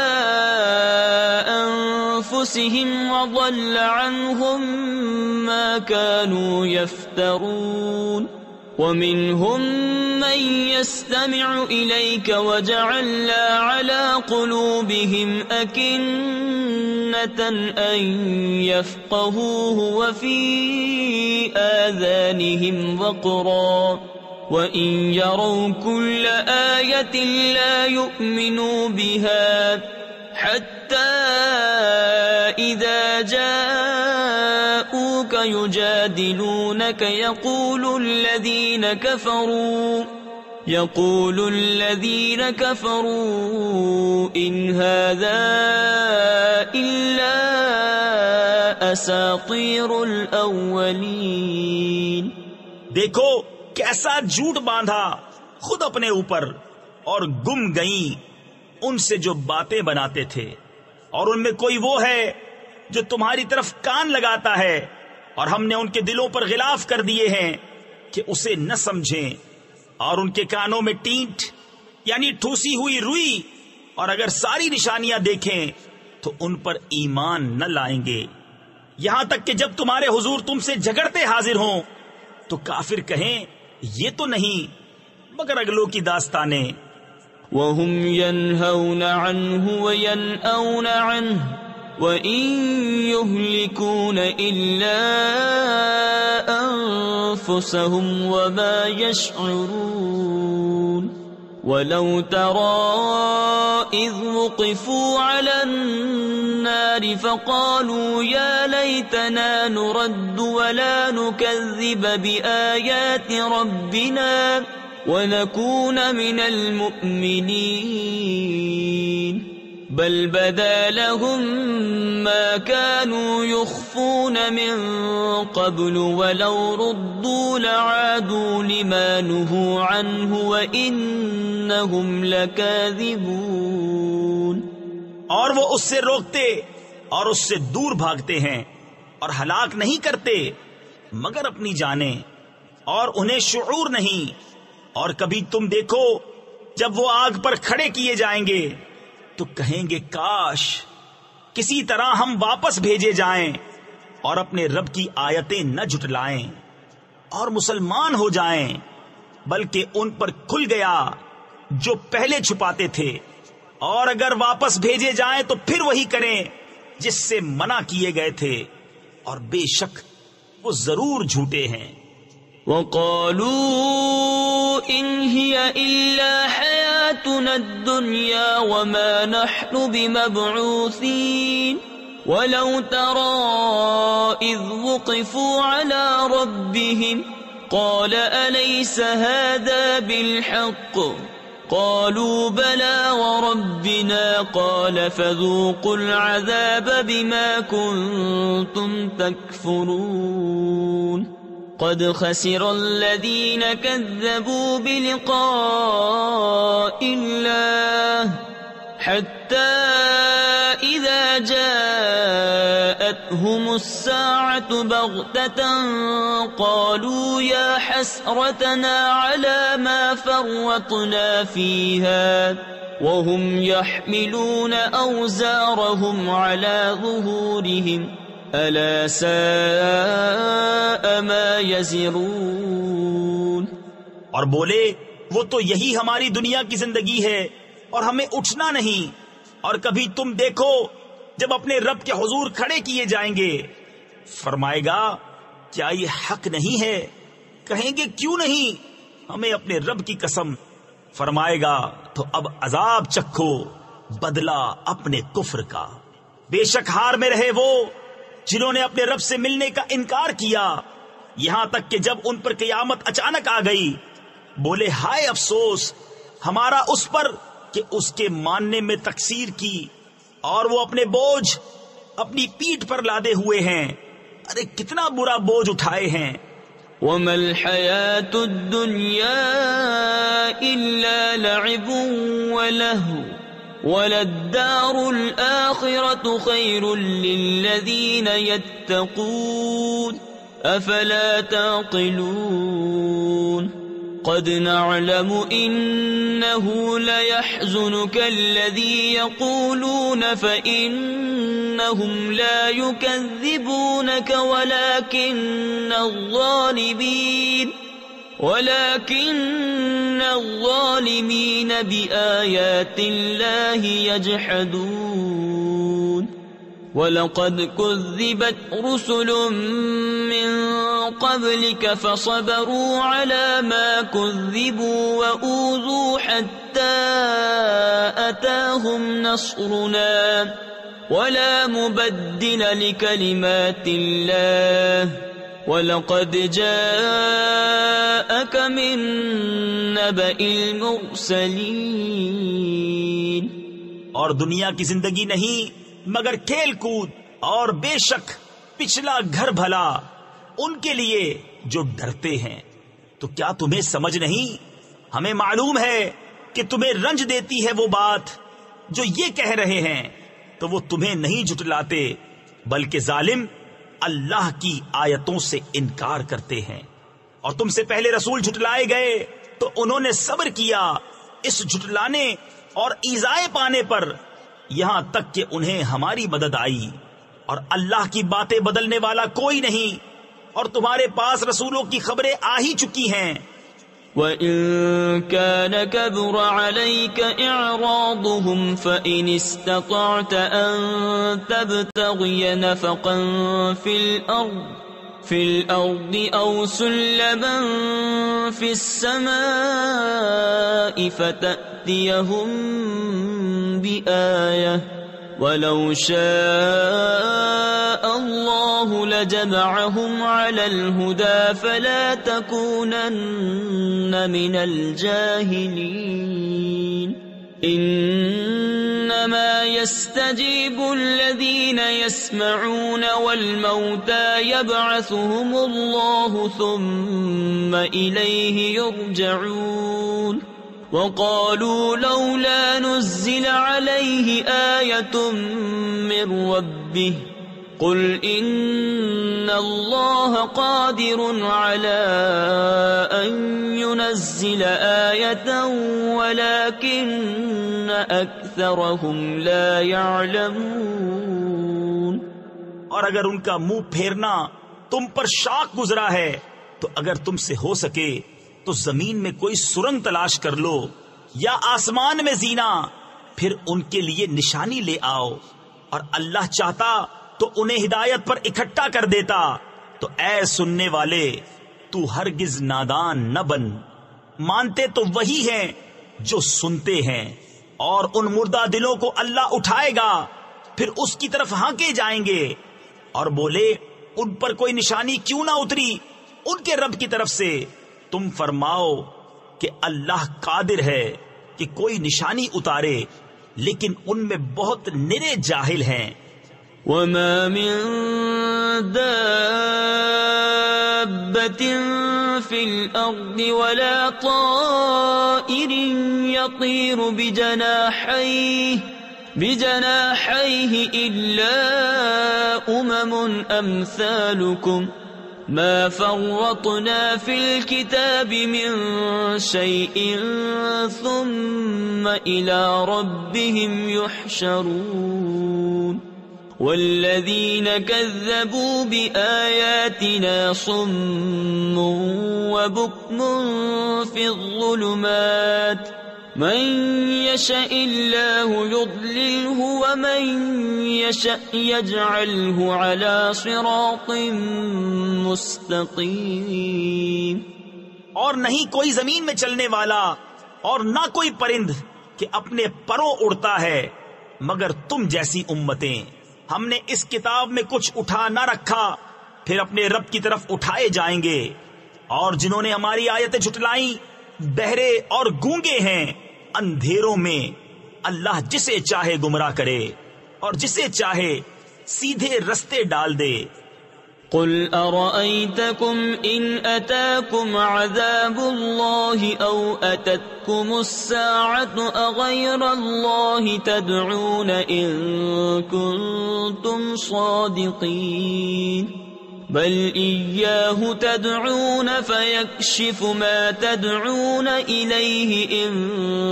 أنفسهم وضل عنهم ما كانوا يفترون ومنهم من يستمع إليك وجعلنا على قلوبهم أكنة أن يفقهوه وفي آذانهم وقرا وَإِن يَرَوْا كُلَّ آيَةٍ لَا يُؤْمِنُوا بِهَا حَتَّى إِذَا جَاءُوكَ يُجَادِلُونَكَ يَقُولُ الَّذِينَ كَفَرُوا يَقُولُ الَّذِينَ كَفَرُوا إِنْ هَذَا إِلَّا أَسَاطِيرُ الْأَوَّلِينَ۔ دیکھو کیسا جھوٹ باندھا خود اپنے اوپر، اور گم گئیں ان سے جو باتیں بناتے تھے، اور ان میں کوئی وہ ہے جو تمہاری طرف کان لگاتا ہے، اور ہم نے ان کے دلوں پر غلاف کر دیے ہیں کہ اسے نہ سمجھیں، اور ان کے کانوں میں ٹینٹ یعنی ٹھوسی ہوئی روئی، اور اگر ساری نشانیاں دیکھیں تو ان پر ایمان نہ لائیں گے، یہاں تک کہ جب تمہارے حضور تم سے جھگڑتے حاضر ہوں تو کافر کہیں یہ تو نہیں مگر اگلوں کی داستانیں۔ وَهُمْ يَنْهَوْنَ عَنْهُ وَيَنْأَوْنَ عَنْهُ وَإِنْ يُهْلِكُونَ إِلَّا أَنفُسَهُمْ وَمَا يَشْعُرُونَ وَلَوْ تَرَى إِذْ وُقِفُوا عَلَى النَّارِ فَقَالُوا يَا لَيْتَنَا نُرَدُّ وَلَا نُكَذِّبَ بِآيَاتِ رَبِّنَا وَنَكُونَ مِنَ الْمُؤْمِنِينَ بَلْ بَدَا لَهُمْ مَا كَانُوا يُخْفُونَ مِنْ قَبْلُ وَلَوْ رُدُّوا لَعَادُوا لِمَا نُهُوا عَنْهُ وَإِنَّهُمْ لَكَاذِبُونَ۔ اور وہ اس سے روکتے اور اس سے دور بھاگتے ہیں اور ہلاک نہیں کرتے مگر اپنی جانیں، اور انہیں شعور نہیں۔ اور کبھی تم دیکھو جب وہ آگ پر کھڑے کیے جائیں گے تو کہیں گے کاش کسی طرح ہم واپس بھیجے جائیں اور اپنے رب کی آیتیں نہ جھٹلائیں اور مسلمان ہو جائیں، بلکہ ان پر کھل گیا جو پہلے چھپاتے تھے، اور اگر واپس بھیجے جائیں تو پھر وہی کریں جس سے منع کیے گئے تھے، اور بے شک وہ ضرور جھوٹے ہیں۔ وقالوا إن هي إلا حياتنا الدنيا وما نحن بمبعوثين ولو ترى إذ وقفوا على ربهم قال أليس هذا بالحق قالوا بلى وربنا قال فذوقوا العذاب بما كنتم تكفرون قد خسر الذين كذبوا بلقاء الله حتى إذا جاءتهم الساعة بغتة قالوا يا حسرتنا على ما فرطنا فيها وهم يحملون أوزارهم على ظهورهم ألا ساء ما يزرون۔ اور بولے وہ تو یہی ہماری دنیا کی زندگی ہے اور ہمیں اٹھنا نہیں، اور کبھی تم دیکھو جب اپنے رب کے حضور کھڑے کیے جائیں گے، فرمائے گا کیا یہ حق نہیں ہے؟ کہیں گے کیوں نہیں، ہمیں اپنے رب کی قسم، فرمائے گا تو اب عذاب چکھو بدلہ اپنے کفر کا۔ بے شک ہار میں رہے وہ جنہوں نے اپنے رب سے ملنے کا انکار کیا، یہاں تک کہ جب ان پر قیامت اچانک آ گئی بولے ہائے افسوس ہمارا اس پر کہ اس کے ماننے میں تقصیر کی، اور وہ اپنے بوجھ اپنی پیٹھ پر لادے ہوئے ہیں، ارے کتنا برا بوجھ اٹھائے ہیں۔ وَمَا الْحَيَاةُ الدُّنْيَا إِلَّا لَعِبٌ وَلَهْوٌ وَلَلدَّارُ الْآخِرَةُ خَيْرٌ لِّلَّذِينَ يَتَّقُونَ أَفَلَا تَعْقِلُونَ قَدْ نَعْلَمُ إِنَّهُ لَيَحْزُنُكَ الَّذِي يَقُولُونَ فَإِنَّهُمْ لَا يُكَذِّبُونَكَ وَلَكِنَّ الظَّالِمِينَ وَلَكِنَّ الظَّالِمِينَ بِآيَاتِ اللَّهِ يَجْحَدُونَ وَلَقَدْ كُذِّبَتْ رُسُلٌ مِّن قَبْلِكَ فَصَبَرُوا عَلَى مَا كُذِّبُوا وَأُوذُوا حَتَّى أَتَاهُمْ نَصْرُنَا وَلَا مُبَدِّلَ لِكَلِمَاتِ اللَّهِ وَلَقَدْ جَاءَكَ مِن نَّبَإِ الْمُرْسَلِينَ۔ اور دنیا کی زندگی نہیں مگر کھیل کود، اور بے شک پچھلا گھر بھلا ان کے لیے جو ڈرتے ہیں۔ تو کیا تمہیں سمجھ نہیں؟ ہمیں معلوم ہے کہ تمہیں رنج دیتی ہے وہ بات جو یہ کہہ رہے ہیں، تو وہ تمہیں نہیں جھٹلاتے بلکہ ظالم اللہ کی آیتوں سے انکار کرتے ہیں۔ اور تم سے پہلے رسول جھٹلائے گئے تو انہوں نے صبر کیا اس جھٹلانے اور ایذائے پانے پر، یہاں تک کہ انہیں ہماری مدد آئی، اور اللہ کی باتیں بدلنے والا کوئی نہیں، اور تمہارے پاس رسولوں کی خبریں آ ہی چکی ہیں۔ وَإِن كَانَ كَبُرَ عَلَيْكَ إِعْرَاضُهُمْ فَإِنِ اسْتَطَعْتَ أَن تَبْتَغِيَ نَفَقًا فِي الْأَرْضِ فِي الْأَرْضِ أَوْ سُلَّمًا فِي السَّمَاءِ فَتَأْتِيَهُم بِآيَةٍ وَلَوْ شَاءَ اللَّهُ لَجَمَعَهُمْ عَلَى الْهُدَى فَلَا تَكُونَنَّ مِنَ الْجَاهِلِينَ إِنَّمَا يَسْتَجِيبُ الَّذِينَ يَسْمَعُونَ وَالْمَوْتَى يَبْعَثُهُمُ اللَّهُ ثُمَّ إِلَيْهِ يُرْجَعُونَ وَقَالُوا لَوْلَا نُزِّلَ عَلَيْهِ آيَةٌ مِّن رَّبِّهِ قُلْ إِنَّ اللَّهَ قَادِرٌ عَلَىٰ أَن يُنَزِّلَ آيَةً وَلَٰكِنَّ أَكْثَرَهُمْ لَا يَعْلَمُونَ۔ اور اگر ان کا منہ پھیرنا تم پر شاق گزرا ہے تو اگر تم سے ہو سکے تو زمین میں کوئی سرنگ تلاش کر لو یا آسمان میں زینا، پھر ان کے لیے نشانی لے آؤ، اور اللہ چاہتا تو انہیں ہدایت پر اکٹھا کر دیتا. تو اے سننے والے تو ہرگز نادان نہ بن. مانتے تو وہی ہیں جو سنتے ہیں. اور ان مردہ دلوں کو اللہ اٹھائے گا، پھر اس کی طرف ہانکے جائیں گے اور بولے ان پر کوئی نشانی کیوں نہ اتری ان کے رب کی طرف سے. تم فرماؤ کہ اللہ قادر ہے کہ کوئی نشانی اتارے، لیکن ان میں بہت نرے جاہل ہیں. وما من دابة في الأرض ولا طائر يطير بجناحيه بجناحيه إلا أمم أمثالكم ما فرطنا في الكتاب من شيء ثم إلى ربهم يحشرون. والذين كذبوا بآياتنا صم وبكم في الظلمات من يشاء الله يضلله ومن يشاء يجعله على صراط مستقيم. اور نہیں کوئی زمین میں چلنے والا اور نہ کوئی پرند کہ اپنے پروں اڑتا ہے مگر تم جیسی امتیں. ہم نے اس کتاب میں کچھ اٹھا نہ رکھا، پھر اپنے رب کی طرف اٹھائے جائیں گے. اور جنہوں نے ہماری آیتیں جھٹلائیں بہرے اور گونگے ہیں. اندھیروں میں اللہ جسے چاہے گمراہ کرے اور جسے چاہے سیدھے رستے ڈال دے. قل أرأيتكم إن أتاكم عذاب الله أو أتتكم الساعة أغير الله تدعون إن كنتم صادقين بل إياه تدعون فيكشف ما تدعون إليه إن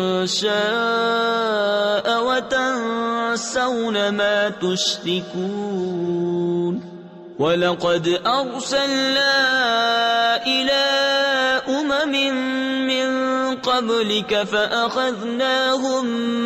شاء وتنسون ما تشركون. وَلَقَدْ أَرْسَلْنَا إِلَىٰ أُمَمٍ مِّن قَبْلِكَ فَأَخَذْنَاهُم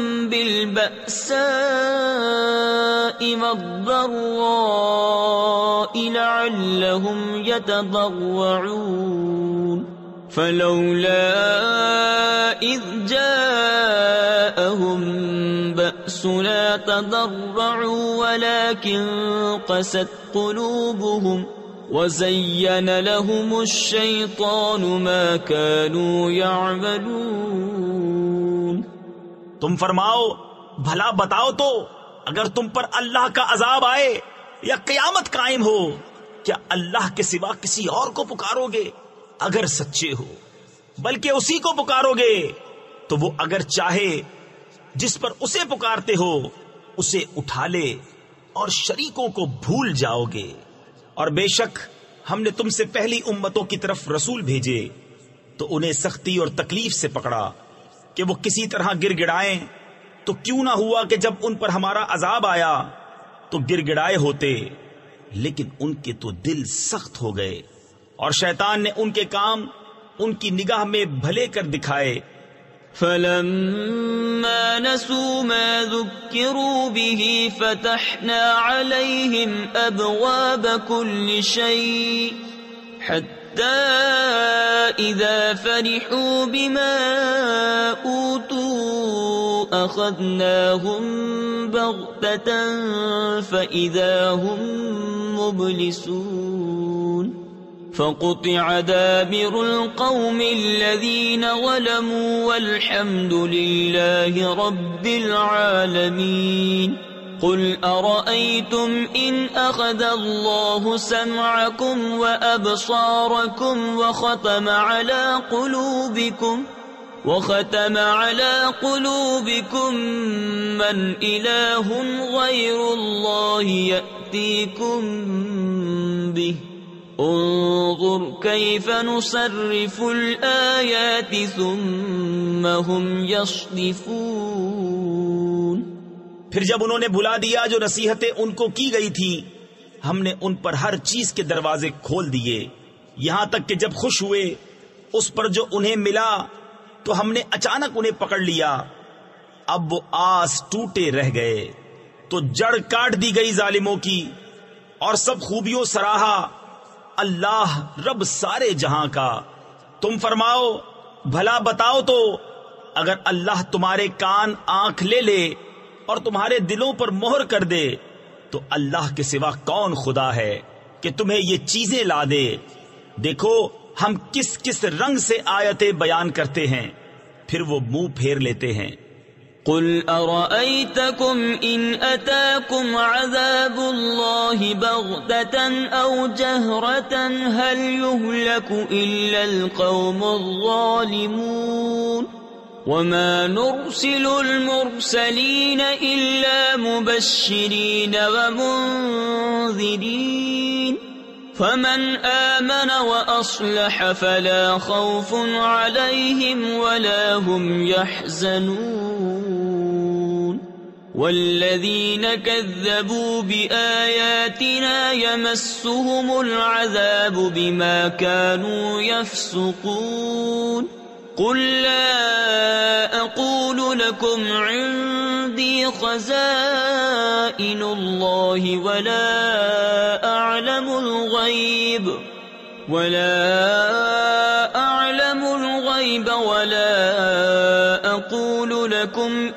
بِالْبَأْسَاءِ وَالضَّرَّاءِ لَعَلَّهُمْ يَتَضَرَّعُونَ. فَلَوْلَا إِذْ جَاءَهُم بَأْسُنَا تَضَرَّعُوا وَلَكِن قَسَتْ قُلُوبُهُمْ وَزَيَّنَ لَهُمُ الشَّيْطَانُ مَا كَانُوا يَعْمَلُونَ. تم فرماؤ بھلا بتاؤ تو اگر تم پر اللہ کا عذاب آئے یا قیامت قائم ہو کیا اللہ کے سوا کسی اور کو پکارو گے اگر سچے ہو؟ بلکہ اسی کو پکارو گے تو وہ اگر چاہے جس پر اسے پکارتے ہو اسے اٹھا لے اور شریکوں کو بھول جاؤ گے. اور بے شک ہم نے تم سے پہلی امتوں کی طرف رسول بھیجے تو انہیں سختی اور تکلیف سے پکڑا کہ وہ کسی طرح گر گڑائیں. تو کیوں نہ ہوا کہ جب ان پر ہمارا عذاب آیا تو گر گڑائے ہوتے، لیکن ان کے تو دل سخت ہو گئے اور شیطان نے ان کے کام ان کی نگاہ میں بھلے کر دکھائے. فَلَمَّا نَسُوا مَا ذُكِّرُوا بِهِ فَتَحْنَا عَلَيْهِمْ أَبْوَابَ كُلِّ شَيْءٍ حَتَّى إِذَا فَرِحُوا بِمَا أُوتُوا أَخَذْنَاهُمْ بَغْتَةً فَإِذَا هُمْ مُبْلِسُونَ. فَقُطِعَ دَابِرُ الْقَوْمِ الَّذِينَ ظَلَمُوا وَالْحَمْدُ لِلَّهِ رَبِّ الْعَالَمِينَ. قُلْ أَرَأَيْتُمْ إِنْ أَخَذَ اللَّهُ سَمْعَكُمْ وَأَبْصَارَكُمْ وَخَتَمَ عَلَى قُلُوبِكُمْ وَخَتَمَ عَلَى قُلُوبِكُمْ مَنْ إِلَٰهٌ غَيْرُ اللَّهِ يَأْتِيكُمْ بِهِ انظر كيف نصرف الآيات ثم هم يصدفون. پھر جب انہوں نے بھلا دیا جو نصیحتیں ان کو کی گئی تھی ہم نے ان پر ہر چیز کے دروازے کھول دیے یہاں تک کہ جب خوش ہوئے اس پر جو انہیں ملا تو ہم نے اچانک انہیں پکڑ لیا. اب وہ آس ٹوٹے رہ گئے تو جڑ کاٹ دی گئی ظالموں کی اور سب خوبیوں سراہا اللہ رب سارے جہاں کا۔ تم فرماؤ بھلا بتاؤ تو اگر اللہ تمہارے کان آنکھ لے لے اور تمہارے دلوں پر مہر کر دے تو اللہ کے سوا کون خدا ہے کہ تمہیں یہ چیزیں لا دے؟ دیکھو ہم کس کس رنگ سے آیتیں بیان کرتے ہیں، پھر وہ منہ پھیر لیتے ہیں۔ قل أرأيتكم إن أتاكم عذاب الله بغتة أو جهرة هل يهلك إلا القوم الظالمون وما نرسل المرسلين إلا مبشرين ومنذرين فمن آمن وأصلح فلا خوف عليهم ولا هم يحزنون والذين كذبوا بآياتنا يمسهم العذاب بما كانوا يفسقون قل لا أقول لكم عندي خزائن الله ولا أعلم الغيب ولا أعلم الغيب ولا أقول لكم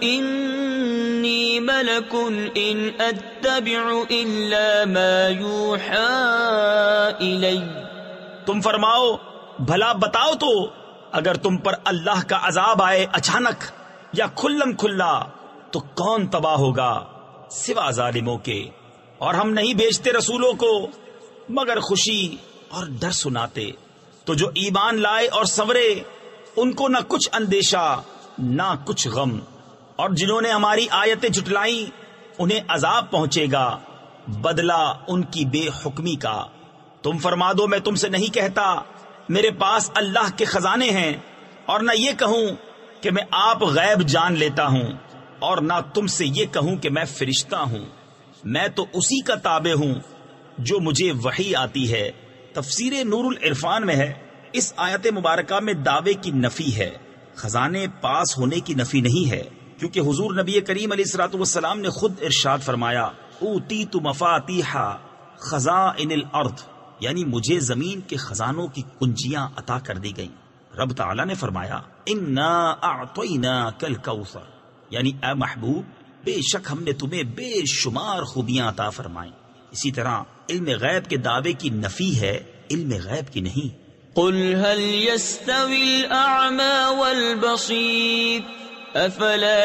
إني ملك إن أتبع إلا ما يوحى إلي۔ تم فرماؤ بھلا بتاؤ تو اگر تم پر اللہ کا عذاب آئے اچانک یا کھلم کھلا تو کون تباہ ہوگا سوا ظالموں کے؟ اور ہم نہیں بھیجتے رسولوں کو مگر خوشی اور ڈر سناتے، تو جو ایمان لائے اور سنورے ان کو نہ کچھ اندیشہ نہ کچھ غم، اور جنہوں نے ہماری آیتیں جھٹلائیں انہیں عذاب پہنچے گا بدلہ ان کی بے حکمی کا۔ تم فرما دو میں تم سے نہیں کہتا میرے پاس اللہ کے خزانے ہیں، اور نہ یہ کہوں کہ میں آپ غیب جان لیتا ہوں، اور نہ تم سے یہ کہوں کہ میں فرشتہ ہوں، میں تو اسی کا تابع ہوں جو مجھے وحی آتی ہے۔ تفسیر نور العرفان میں ہے اس آیت مبارکہ میں دعوے کی نفی ہے، خزانے پاس ہونے کی نفی نہیں ہے، کیونکہ حضور نبی کریم علیہ الصلوۃ والسلام نے خود ارشاد فرمایا اوتیت مفاتیح خزائن الارض، یعنی مجھے زمین کے خزانوں کی کنجیاں عطا کر دی گئیں۔ رب تعالیٰ نے فرمایا انا اعطیناک الکوثر، یعنی اے محبوب بے شک ہم نے تمہیں بے شمار خوبیاں عطا فرمائیں۔ اسی طرح علم غیب کے دعوے کی نفی ہے، علم غیب کی نہیں۔ قل هل يستوي الأعمى والبصير أفلا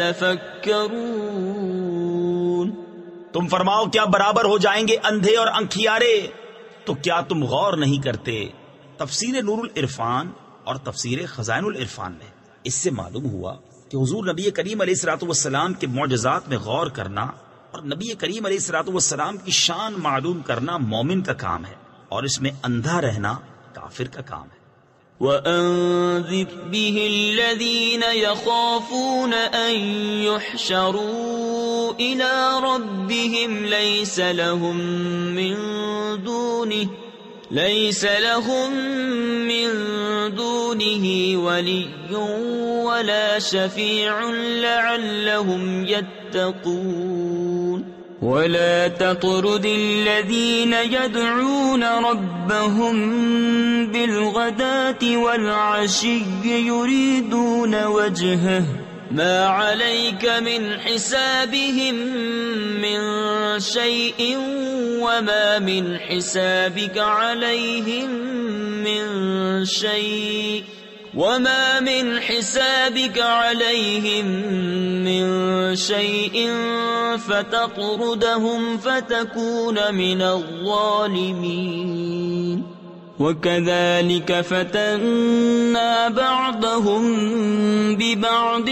تتفكرون۔ تم فرماؤ کیا برابر ہو جائیں گے اندھے اور انکھیارے؟ تو کیا تم غور نہیں کرتے؟ تفسیر نور العرفان اور تفسیر خزائن العرفان میں اس سے معلوم ہوا کہ حضور نبی کریم علیہ الصلوۃ والسلام کے معجزات میں غور کرنا اور نبی کریم علیہ الصلوۃ والسلام کی شان معلوم کرنا مومن کا کام ہے، اور اس میں اندھا رہنا کافر کا کام ہے۔ وَأَنذِرْ بِهِ الَّذِينَ يَخَافُونَ أَن يُحْشَرُوا إِلَى رَبِّهِمْ لَيْسَ لَهُم مِّن دُونِهِ لَيْسَ لَهُم مِّن دُونِهِ وَلِيٌّ وَلَا شَفِيعٌ لَّعَلَّهُمْ يَتَّقُونَ وَلَا تَطْرُدِ الَّذِينَ يَدْعُونَ رَبَّهُم بِالْغَدَاةِ وَالْعَشِيِّ يُرِيدُونَ وَجْهَهُ مَا عَلَيْكَ مِنْ حِسَابِهِم مِّن شَيْءٍ وَمَا مِنْ حِسَابِكَ عَلَيْهِم مِّن شَيْءٍ وما من حسابك عليهم من شيء فتطردهم فتكون من الظالمين وكذلك فتنا بعضهم ببعض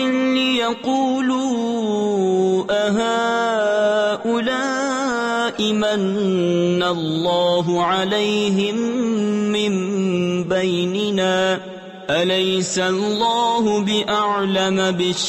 ليقولوا أهؤلاء من الله عليهم من بيننا أليس الله بأعلم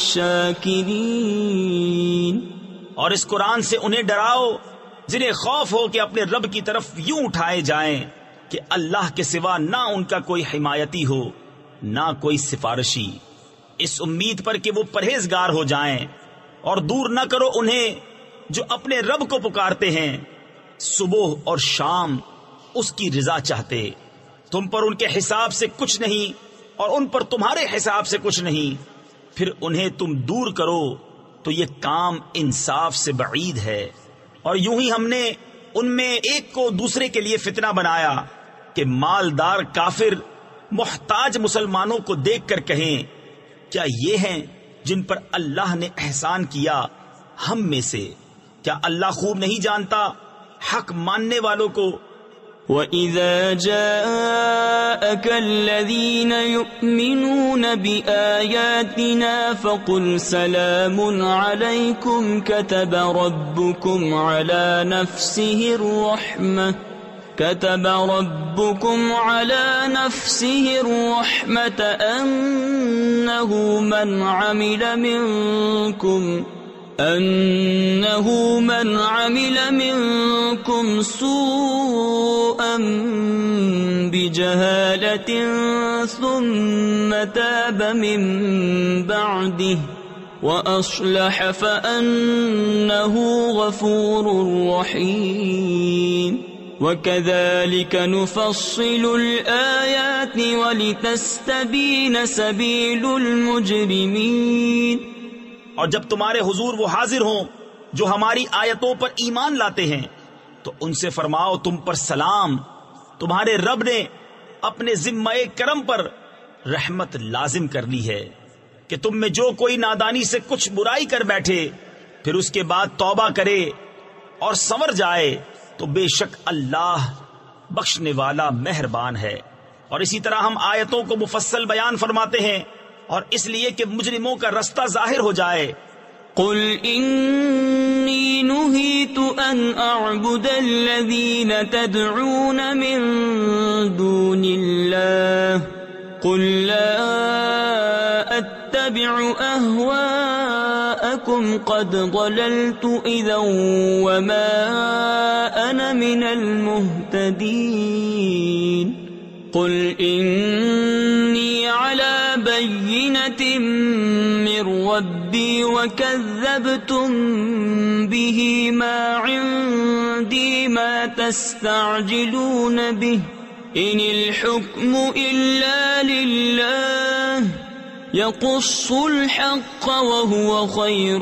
بالشاكرين۔ اور اس قرآن سے انہیں ڈراؤ جنہیں خوف ہو کہ اپنے رب کی طرف یوں اٹھائے جائیں کہ اللہ کے سوا نہ ان کا کوئی حمایتی ہو نہ کوئی سفارشی، اس امید پر کہ وہ پرہیزگار ہو جائیں، اور دور نہ کرو انہیں جو اپنے رب کو پکارتے ہیں صبح اور شام اس کی رضا چاہتے. تم پر ان کے حساب سے کچھ نہیں اور ان پر تمہارے حساب سے کچھ نہیں. پھر انہیں تم دور کرو تو یہ کام انصاف سے بعید ہے. اور یوں ہی ہم نے ان میں ایک کو دوسرے کے لیے فتنہ بنایا کہ مالدار کافر محتاج مسلمانوں کو دیکھ کر کہیں کیا یہ ہیں جن پر اللہ نے احسان کیا ہم میں سے؟ کیا اللہ خوب نہیں جانتا حق ماننے والوں کو؟ وَإِذَا جَاءَكَ الَّذِينَ يُؤْمِنُونَ بِآيَاتِنَا فَقُلْ سَلَامٌ عَلَيْكُمْ كَتَبَ رَبُّكُمْ عَلَى نَفْسِهِ الرَّحْمَةَ كتب ربكم على نفسه الرحمة أنه من عمل منكم أنه من عمل منكم سوءا بجهالة ثم تاب من بعده وأصلح فأنه غفور رحيم وَكَذَلِكَ نُفَصِّلُ الْآيَاتِ وَلِتَسْتَبِينَ سَبِيلُ الْمُجْرِمِينَ. اور جب تمہارے حضور وہ حاضر ہوں جو ہماری آیتوں پر ایمان لاتے ہیں تو ان سے فرماؤ تم پر سلام، تمہارے رب نے اپنے ذمہ کرم پر رحمت لازم کر لی ہے کہ تم میں جو کوئی نادانی سے کچھ برائی کر بیٹھے پھر اس کے بعد توبہ کرے اور سنور جائے تو بے شک اللہ بخشنے والا مہربان ہے. اور اسی طرح ہم آیتوں کو مفصل بیان فرماتے ہیں اور اس لیے کہ مجرموں کا رستہ ظاہر ہو جائے. قل انی نہیت ان اعبد الذین تدعون من دون اللہ قل لا اتبع اہواءکم قد ضللت اذا وما انا من المہتدین قل انی علی بینۃ من ربی وکذبتم به ما عندی ما تستعجلون به ان الحکم الا للہ یقص الحق وهو خیر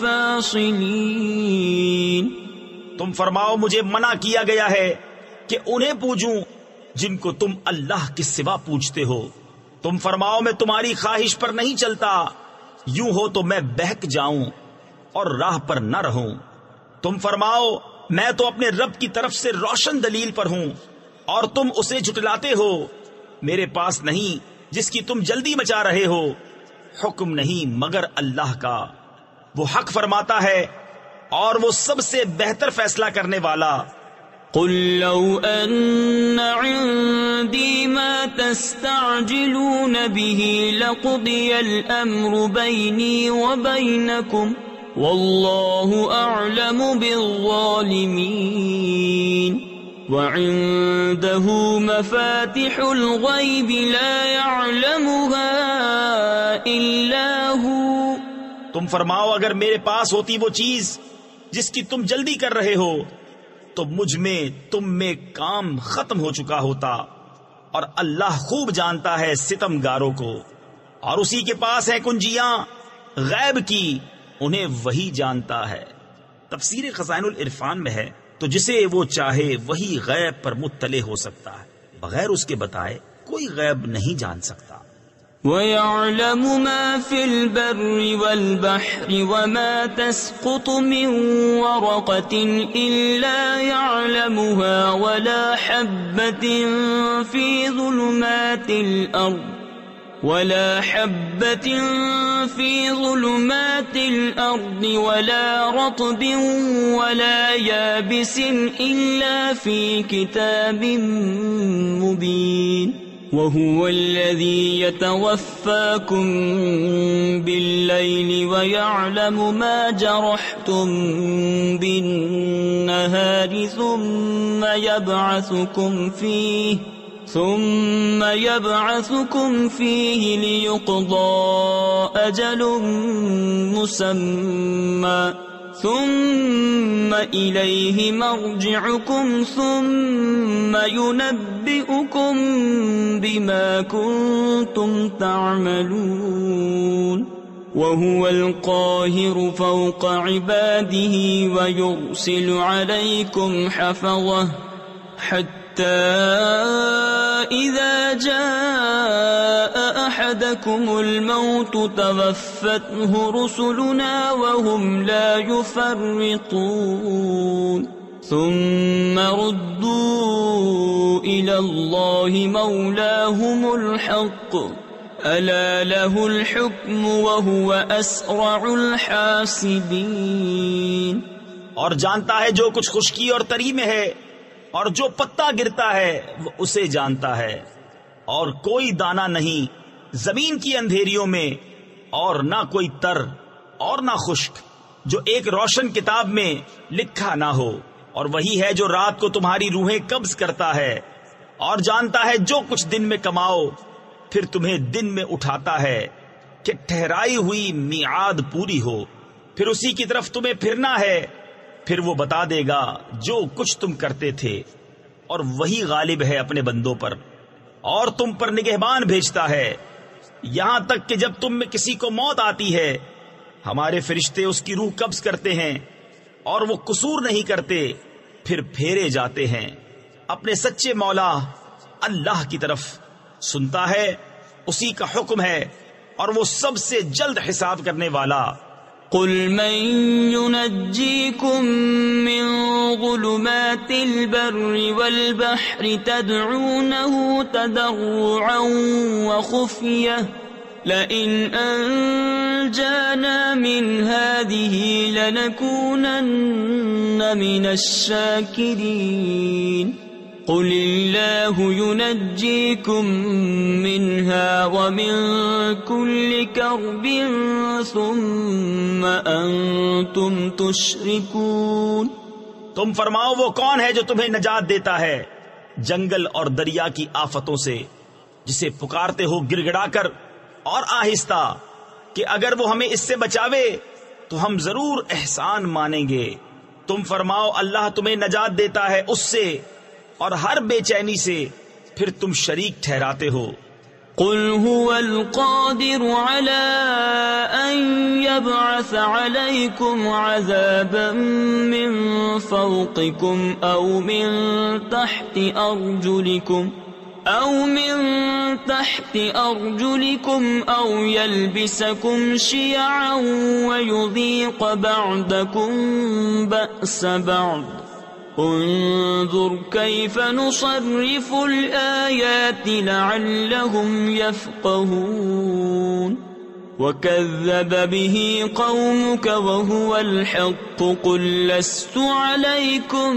الفاصلین. تم فرماؤ مجھے منع کیا گیا ہے کہ انہیں پوجوں جن کو تم اللہ کے سوا پوجتے ہو. تم فرماؤ میں تمہاری خواہش پر نہیں چلتا، یوں ہو تو میں بہک جاؤں اور راہ پر نہ رہوں. تم فرماؤ میں تو اپنے رب کی طرف سے روشن دلیل پر ہوں اور تم اسے جھٹلاتے ہو. میرے پاس نہیں جس کی تم جلدی مچا رہے ہو، حکم نہیں مگر اللہ کا، وہ حق فرماتا ہے اور وہ سب سے بہتر فیصلہ کرنے والا. قل لو ان عندي ما تستعجلون به لقضي الامر بيني وبينكم والله اعلم بالظالمين وعنده مفاتح الغيب لا يعلمها الا هو. تم فرماؤ اگر میرے پاس ہوتی وہ چیز جس کی تم جلدی کر رہے ہو تو مجھ میں تم میں کام ختم ہو چکا ہوتا، اور اللہ خوب جانتا ہے ستم گاروں کو، اور اسی کے پاس ہے کنجیاں غیب کی، انہیں وہی جانتا ہے. تفسیر خزائن العرفان میں ہے تو جسے وہ چاہے وہی غیب پر مطلع ہو سکتا ہے، بغیر اس کے بتائے کوئی غیب نہیں جان سکتا. وَيَعْلَمُ مَا فِي الْبَرِّ وَالْبَحْرِ وَمَا تَسْقُطُ مِنْ وَرَقَةٍ إِلَّا يَعْلَمُهَا وَلَا حَبَّةٍ فِي ظُلُمَاتِ الْأَرْضِ وَلَا حَبَّةٍ فِي ظُلُمَاتِ الْأَرْضِ وَلَا رَطْبٍ وَلَا يَابِسٍ إِلَّا فِي كِتَابٍ مُبِينٍ. وَهُوَ الَّذِي يَتَوَفَّاكُم بِاللَّيْلِ وَيَعْلَمُ مَا جَرَحْتُم بِالنَّهَارِ ثُمَّ يَبْعَثُكُمْ فِيهِ ثُمَّ يَبْعَثُكُمْ فِيهِ لِيُقْضَى أَجَلٌ مُّسَمًّى ثم إليه مرجعكم ثم ينبئكم بما كنتم تعملون وهو القاهر فوق عباده ويرسل عليكم حفظة حتى إذا جاء أحدكم الموت توفته رسلنا وهم لا يفرطون ثم ردوا إلى الله مولاهم الحق ألا له الحكم وهو أسرع الحاسبين. اور جانتا ہے جو کچھ خشکی اور تری میں ہے اور جو پتا گرتا ہے وہ اسے جانتا ہے، اور کوئی دانہ نہیں زمین کی اندھیریوں میں اور نہ کوئی تر اور نہ خشک جو ایک روشن کتاب میں لکھا نہ ہو، اور وہی ہے جو رات کو تمہاری روحیں قبض کرتا ہے اور جانتا ہے جو کچھ دن میں کماؤ پھر تمہیں دن میں اٹھاتا ہے کہ ٹھہرائی ہوئی میعاد پوری ہو، پھر اسی کی طرف تمہیں پھرنا ہے، پھر وہ بتا دے گا جو کچھ تم کرتے تھے، اور وہی غالب ہے اپنے بندوں پر اور تم پر نگہبان بھیجتا ہے، یہاں تک کہ جب تم میں کسی کو موت آتی ہے ہمارے فرشتے اس کی روح قبض کرتے ہیں اور وہ قصور نہیں کرتے، پھر پھیرے جاتے ہیں اپنے سچے مولا اللہ کی طرف، سنتا ہے اسی کا حکم ہے اور وہ سب سے جلد حساب کرنے والا. قل من ينجيكم من ظلمات البر والبحر تدعونه تضرعا وخفية لئن أنجانا من هذه لنكونن من الشاكرين. قل الله ينجيكم منها ومن كل كرب ثم أنتم تشركون. تم فرماؤ وہ کون ہے جو تمہیں نجات دیتا ہے جنگل اور دریا کی آفتوں سے، جسے پکارتے ہو گڑ گڑا کر اور آہستہ کہ اگر وہ ہمیں اس سے بچاوے تو ہم ضرور احسان مانیں گے. تم فرماؤ اللہ تمہیں نجات دیتا ہے اس سے اور ہر بے چینی سے پھر تم شریک ٹھہراتے ہو. قل هو القادر على أن يبعث عليكم عذابا من فوقكم أو من تحت أرجلكم أو من تحت أرجلكم أو يلبسكم شيعا ويذيق بعضكم بأس بعض. انظر كيف نصرف الآيات لعلهم يفقهون. وكذب به قومك وهو الحق قل لست عليكم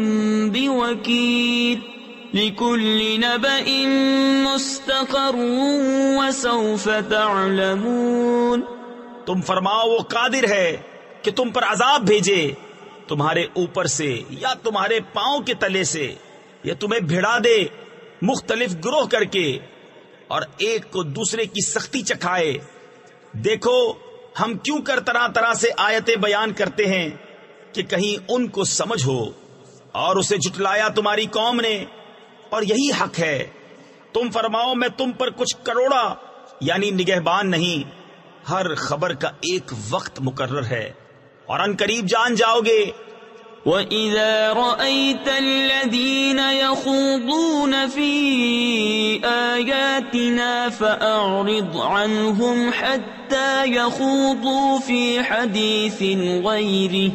بوكيل لكل نبأ مستقر وسوف تعلمون. تم فرماؤ وہ قادر ہے کہ تم پر عذاب بھیجے تمہارے اوپر سے یا تمہارے پاؤں کے تلے سے، یا تمہیں بھڑا دے مختلف گروہ کر کے اور ایک کو دوسرے کی سختی چکھائے. دیکھو ہم کیوں کر طرح طرح سے آیتیں بیان کرتے ہیں کہ کہیں ان کو سمجھ ہو، اور اسے جھٹلایا تمہاری قوم نے اور یہی حق ہے. تم فرماؤ میں تم پر کچھ کروڑا یعنی نگہبان نہیں، ہر خبر کا ایک وقت مقرر ہے اور ان قریب جان جاؤ گے. وَإِذَا رَأَيْتَ الَّذِينَ يَخُوضُونَ فِي آيَاتِنَا فَأَعْرِضْ عَنْهُمْ حَتَّى يَخُوضُوا فِي حَدِيثٍ غَيْرِهِ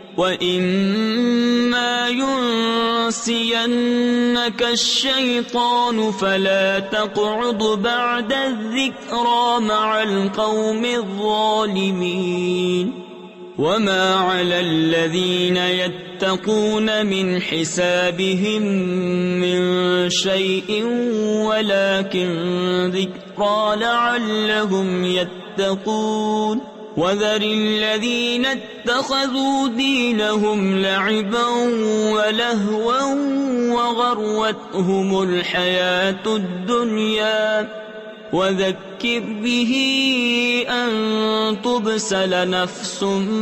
وَإِمَّا يُنْسِيَنَّكَ الشَّيْطَانُ فَلَا تَقْعُدْ بَعْدَ الذِّكْرَى مَعَ الْقَوْمِ الظَّالِمِينَ. وَمَا عَلَى الَّذِينَ يَتَّقُونَ مِنْ حِسَابِهِمْ مِنْ شَيْءٍ وَلَكِنْ ذِكْرَى لَعَلَّهُمْ يَتَّقُونَ. وَذَرِ الَّذِينَ اتَّخَذُوا دِينَهُمْ لَعِبًا وَلَهْوًا وَغَرَّتْهُمُ الْحَيَاةُ الدُّنْيَا وذكر به أن تبسل نفس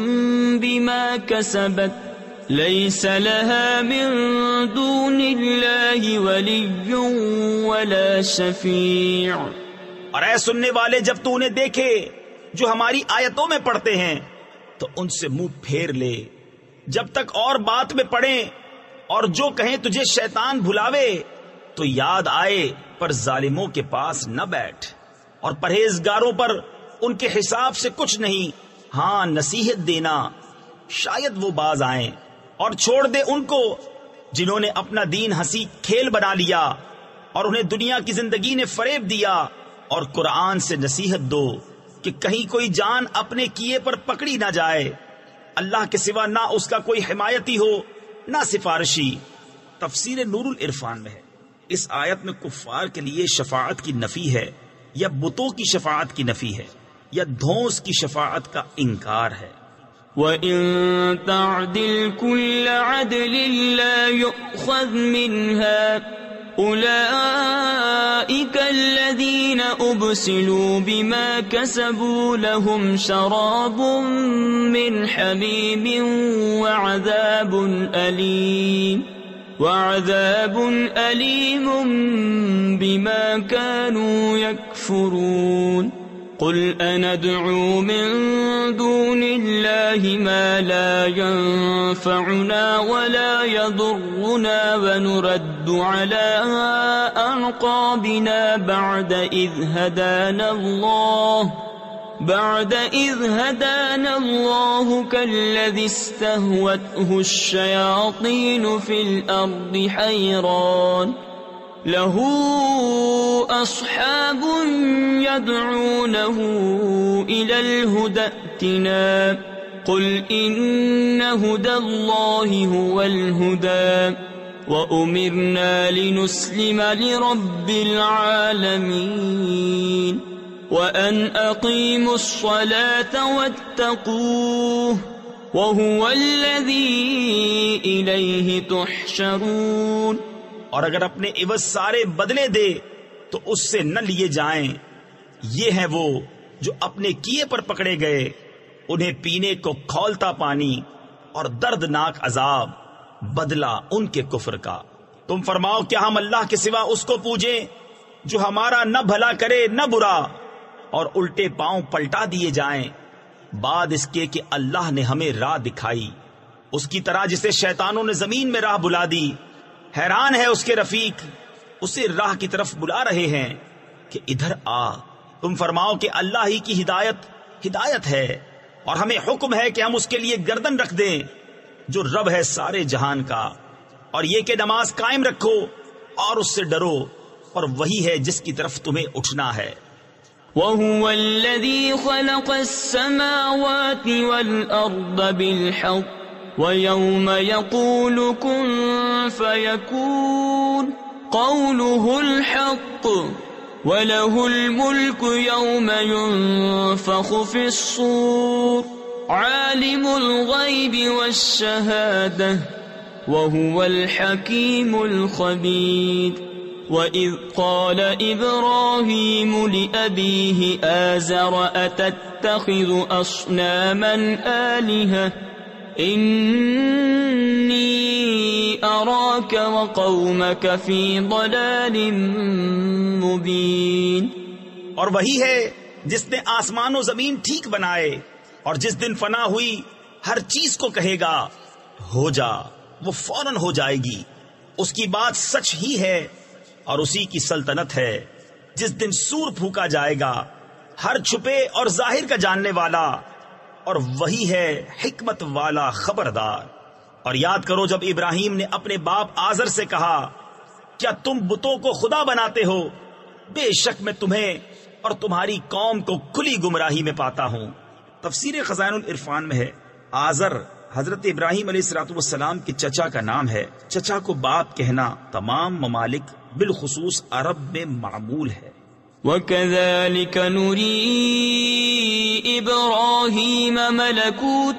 بما كسبت ليس لها من دون الله ولي ولا شفيع۔ اور اے سننے والے، جب تو انہیں دیکھے جو ہماری آیتوں میں پڑھتے ہیں تو ان سے منہ پھیر لے جب تک اور بات میں پڑھیں، اور جو کہیں تجھے شیطان بھلاوے تو یاد آئے، پر ظالموں کے پاس نہ بیٹھ، اور پرہیزگاروں پر ان کے حساب سے کچھ نہیں، ہاں نصیحت دینا شاید وہ باز آئیں، اور چھوڑ دے ان کو جنہوں نے اپنا دین ہنسی کھیل بنا لیا اور انہیں دنیا کی زندگی نے فریب دیا، اور قرآن سے نصیحت دو کہ کہیں کوئی جان اپنے کیے پر پکڑی نہ جائے، اللہ کے سوا نہ اس کا کوئی حمایتی ہو نہ سفارشی۔ تفسیر نور العرفان میں ہے، اس آیت میں کفار کے لیے شفاعت کی نفی ہے یا بتوں کی شفاعت کی نفی ہے یا دھونس کی شفاعت کا انکار ہے۔ وَإِن تَعْدِلْ كُلَّ عَدْلٍ لَا يُؤْخَذْ مِنْهَا أُولَئِكَ الَّذِينَ أُبْسِلُوا بِمَا كَسَبُوا لَهُمْ شَرَابٌ مِّنْ حَمِيمٍ وَعَذَابٌ أَلِيمٌ وَعَذَابٌ أَلِيمٌ بِمَا كَانُوا يَكْفُرُونَ۔ قُلْ أَنَدْعُو مِن دُونِ اللَّهِ مَا لَا يَنفَعُنَا وَلَا يَضُرُّنَا وَنُرَدُّ عَلَىٰ أَعْقَابِنَا بَعْدَ إِذْ هَدَانَا اللَّهُ بعد إذ هدانا الله كالذي استهوته الشياطين في الأرض حيران له أصحاب يدعونه إلى الهدى ائتنا قل إن هدى الله هو الهدى وأمرنا لنسلم لرب العالمين وَأَنْ أَقِيمُوا الصَّلَاةَ وَاتَّقُوهُ وَهُوَ الَّذِي إِلَيْهِ تُحْشَرُونَ۔ اور اگر اپنے عوض سارے بدلے دے تو اس سے نہ لیے جائیں، یہ ہیں وہ جو اپنے کیے پر پکڑے گئے، انہیں پینے کو کھولتا پانی اور دردناک عذاب، بدلہ ان کے کفر کا۔ تم فرماؤ کیا ہم اللہ کے سوا اس کو پوجیں جو ہمارا نہ بھلا کرے نہ برا، اور الٹے پاؤں پلٹا دیے جائیں بعد اس کے کہ اللہ نے ہمیں راہ دکھائی، اس کی طرح جسے شیطانوں نے زمین میں راہ بلا دی۔ حیران ہے اس کے رفیق، اسے راہ کی طرف بلا رہے ہیں کہ ادھر آ۔ تم فرماؤ کہ اللہ ہی کی ہدایت ہدایت ہے، اور ہمیں حکم ہے کہ ہم اس کے لیے گردن رکھ دیں جو رب ہے سارے جہان کا، اور یہ کہ نماز قائم رکھو اور اس سے ڈرو، اور وہی ہے جس کی طرف تمہیں اٹھنا ہے۔ وَهُوَ الَّذِي خَلَقَ السَّمَاوَاتِ وَالْأَرْضَ بِالْحَقِّ وَيَوْمَ يَقُولُ كُن فَيَكُونُ قَوْلُهُ الْحَقُّ وَلَهُ الْمُلْكُ يَوْمَ يُنفَخُ فِي الصُّورِ عَالِمُ الْغَيْبِ وَالشَّهَادَةِ وَهُوَ الْحَكِيمُ الْخَبِيرُ۔ وَإِذْ قَالَ إِبْرَاهِيمُ لِأَبِيهِ آزَرَ أَتَتَّخِذُ أَصْنَامًا آلِهَةً إِنِّي أَرَاكَ وَقَوْمَكَ فِي ضَلَالٍ مُبِينٍ۔ اور وہی ہے جس نے آسمان و زمین ٹھیک بنائے، اور جس دن فنا ہوئی ہر چیز کو کہے گا ہو جا، وہ فوراً ہو جائے گی۔ اس کی بات سچ ہی ہے، اور اسی کی سلطنت ہے۔ جس دن سور پھونکا جائے گا، ہر چھپے اور ظاہر کا جاننے والا، اور وہی ہے حکمت والا خبردار۔ اور یاد کرو جب ابراہیم نے اپنے باپ آزر سے کہا کیا تم بتوں کو خدا بناتے ہو؟ بے شک میں تمہیں اور تمہاری قوم کو کھلی گمراہی میں پاتا ہوں۔ تفسیر خزائن العرفان میں ہے آزر حضرت ابراہیم علیہ الصلوۃ والسلام کے چچا کا نام ہے۔ چچا کو باپ کہنا تمام ممالک بالخصوص عرب میں معمول ہے۔ وَكَذَلِكَ نُرِي إِبْرَاهِيمَ مَلَكُوتَ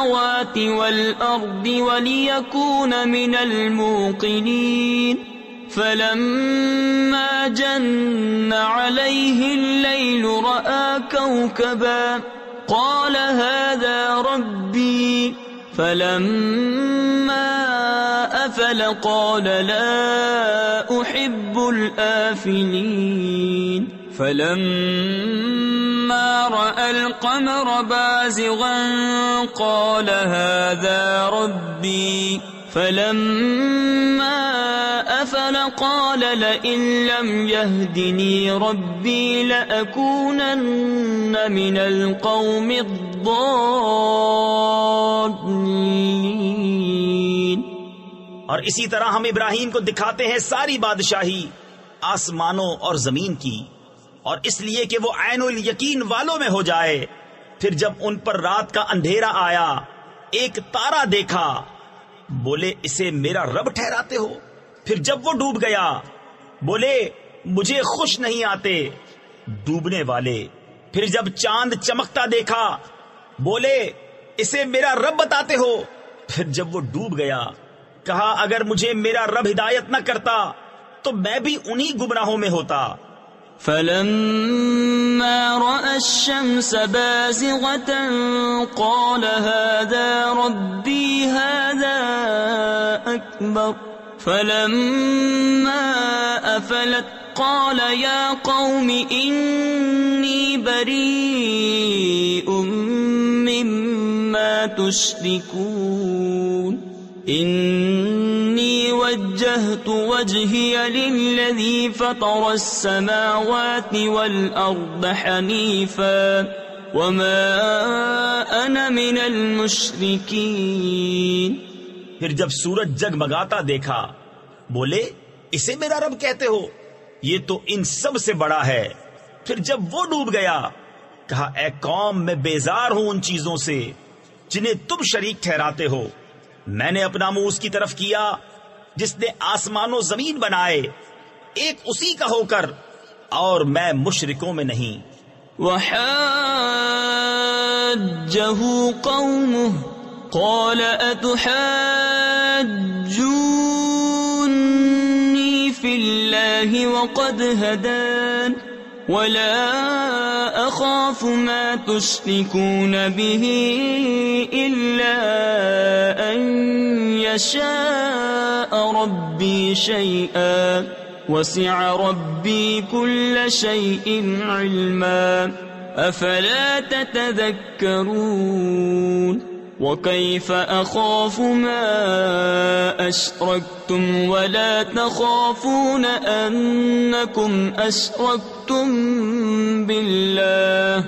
السَّمَاوَاتِ وَالْأَرْضِ وَلِيَكُونَ مِنَ الْمُوقِنِينَ فلما جن عليه الليل رأى كوكبا قال هذا ربي فلما أفل قال لا أحب الآفلين فلما رأى القمر بازغا قال هذا ربي فلما أفل قال لئن لم يهدني ربي لأكونن من القوم الضالين. اور اسی طرح ہم ابراہیم کو دکھاتے ہیں ساری بادشاہی آسمانوں اور زمین کی، اور اس لیے کہ وہ عین الیقین والوں میں ہو جائے. پھر جب ان پر رات کا اندھیرا آیا ایک تارا دیکھا، بولے اسے میرا رب ٹھہراتے ہو. پھر جب وہ ڈوب گیا بولے مجھے خوش نہیں آتے ڈوبنے والے. پھر جب چاند چمکتا دیکھا بولے اسے میرا رب بتاتے ہو. پھر جب وہ ڈوب گیا کہا اگر مجھے میرا رب ہدایت نہ کرتا تو میں بھی انہی گمراہوں میں ہوتا. فلما رأى الشمس بازغة قال هذا ربي هذا أكبر فلما أفلت قال يا قوم إني بريء مما تشركون إني وجهت وجهي للذي فطر السماوات والأرض حنيفا وما أنا من المشركين. پھر جب سورج جگمگاتا دیکھا بولے اسے میرا رب کہتے ہو، یہ تو ان سب سے بڑا ہے. پھر جب وہ ڈوب گیا کہا اے قوم میں بیزار ہوں ان چیزوں سے جنہیں تم شریک ٹھہراتے ہو. میں نے اپنا منہ اس کی طرف کیا جس نے آسمان و زمین بنائے ایک اسی کا ہو کر، اور میں مشرکوں میں نہیں. وحاجه قومه قال أتحاجوني في الله وقد هدان ولا أخاف ما تشركون به إلا أن يشاء ربي شيئا وسع ربي كل شيء علما أفلا تتذكرون. وكيف أخاف ما أشركتم ولا تخافون أنكم أشركتم بالله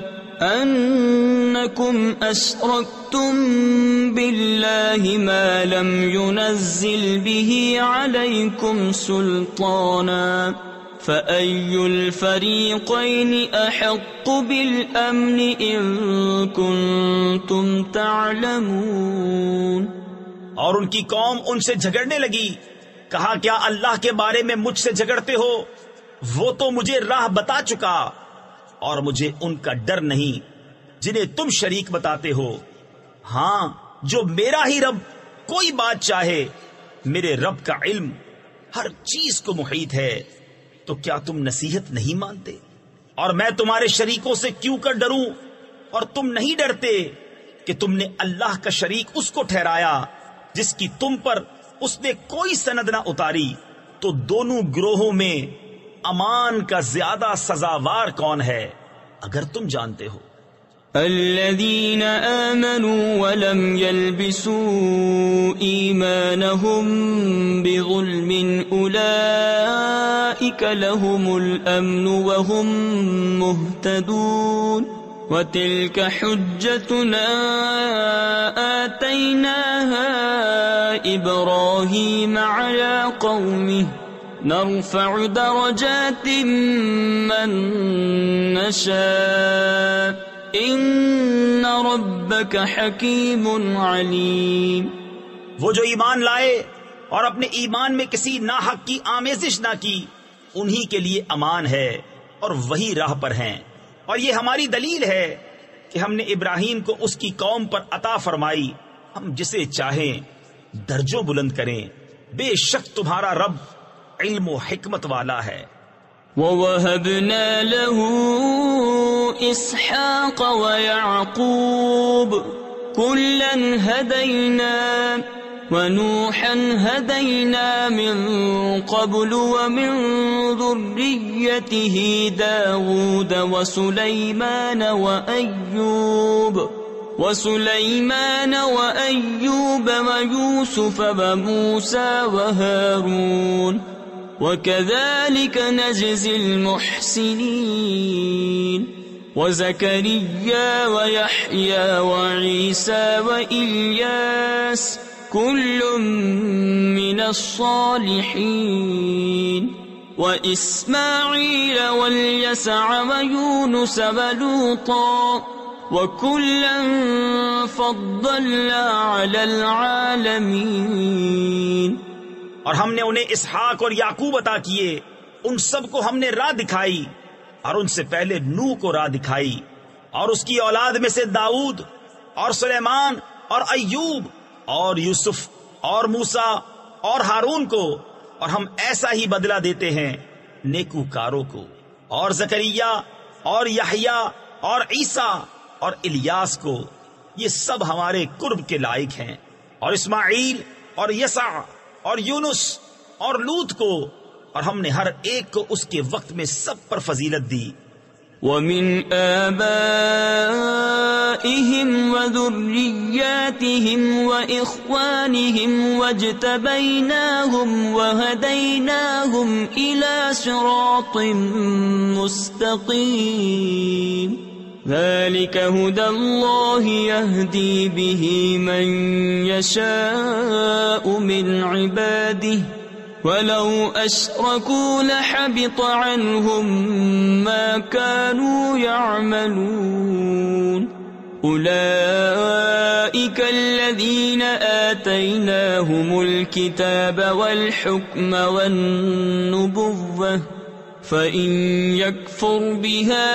أنكم أشركتم بالله ما لم ينزل به عليكم سلطانا فأي الفريقين أحق بالأمن إن كنتم تعلمون. اور ان کی قوم ان سے جھگڑنے لگی. کہا کیا اللہ کے بارے میں مجھ سے جھگڑتے ہو؟ وہ تو مجھے راہ بتا چکا، اور مجھے ان کا ڈر نہیں جنہیں تم شریک بتاتے ہو. ہاں جو میرا ہی رب کوئی بات چاہے، میرے رب کا علم ہر چیز کو محیط ہے. تو کیا تم نصیحت نہیں مانتے؟ اور میں تمہارے شریکوں سے کیوں کر ڈروں؟ اور تم نہیں ڈرتے کہ تم نے اللہ کا شریک اس کو ٹھہرایا جس کی تم پر اس نے کوئی سند نہ اتاری. تو دونوں گروہوں میں امان کا زیادہ سزاوار کون ہے اگر تم جانتے ہو؟ الذين آمنوا ولم يلبسوا إيمانهم بظلم أولئك لهم الأمن وهم مهتدون. وتلك حجتنا آتيناها إبراهيم على قومه نرفع درجات من نشاء ان ربک حکیم علیم. وہ جو ایمان لائے اور اپنے ایمان میں کسی ناحق کی آمیزش نہ کی انہی کے لیے امان ہے اور وہی راہ پر ہیں. اور یہ ہماری دلیل ہے کہ ہم نے ابراہیم کو اس کی قوم پر عطا فرمائی. ہم جسے چاہیں درجوں بلند کریں. بے شک تمہارا رب علم و حکمت والا ہے۔ وَوَهَبْنَا لَهُ إِسْحَاقَ وَيَعْقُوبَ كُلًّا هَدَيْنَا وَنُوحًا هَدَيْنَا مِن قَبْلُ وَمِن ذُرِّيَّتِهِ دَاوُودَ وَسُلَيْمَانَ وَأَيُّوبَ وَسُلَيْمَانَ وَأَيُّوبَ وَيُوسُفَ وَمُوسَى وَهَارُونَ وَكَذَلِكَ نَجْزِي الْمُحْسِنِينَ وَزَكَرِيَّا وَيَحْيَى وَعِيسَى وَإِلْيَاسَ كُلٌّ مِّنَ الصَّالِحِينَ وَإِسْمَاعِيلَ وَالْيَسَعَ وَيُونُسَ وَلُوطًا وَكُلًّا فَضَّلْنَا عَلَى الْعَالَمِينَ۔ اور ہم نے انہیں اسحاق اور یعقوب عطا کیے، ان سب کو ہم نے راہ دکھائی، اور ان سے پہلے نوح کو راہ دکھائی، اور اس کی اولاد میں سے داؤد اور سلیمان اور ایوب اور یوسف اور موسیٰ اور ہارون کو، اور ہم ایسا ہی بدلہ دیتے ہیں نیکوکاروں کو، اور زکریا اور یحییٰ اور عیسیٰ اور الیاس کو، یہ سب ہمارے قرب کے لائق ہیں، اور اسماعیل اور یسع اور یونس اور لوط کو، اور ہم نے ہر ایک کو اس کے وقت میں سب پر فضیلت دی۔ وَمِنْ آبَائِهِمْ وَذُرِّيَّاتِهِمْ وَإِخْوَانِهِمْ وَاجْتَبَيْنَاهُمْ وَهَدَيْنَاهُمْ إِلَى صِرَاطٍ مُسْتَقِيمٍ ذَلِكَ هُدَى اللَّهِ يَهْدِي بِهِ مَن يَشَاءُ مِنْ عِبَادِهِ وَلَوْ أَشْرَكُوا لَحَبِطَ عَنْهُمْ مَا كَانُوا يَعْمَلُونَ أُولَئِكَ الَّذِينَ آتَيْنَاهُمُ الْكِتَابَ وَالْحُكْمَ وَالنُّبُوَّةَ فَإِن يَكْفُرْ بِهَا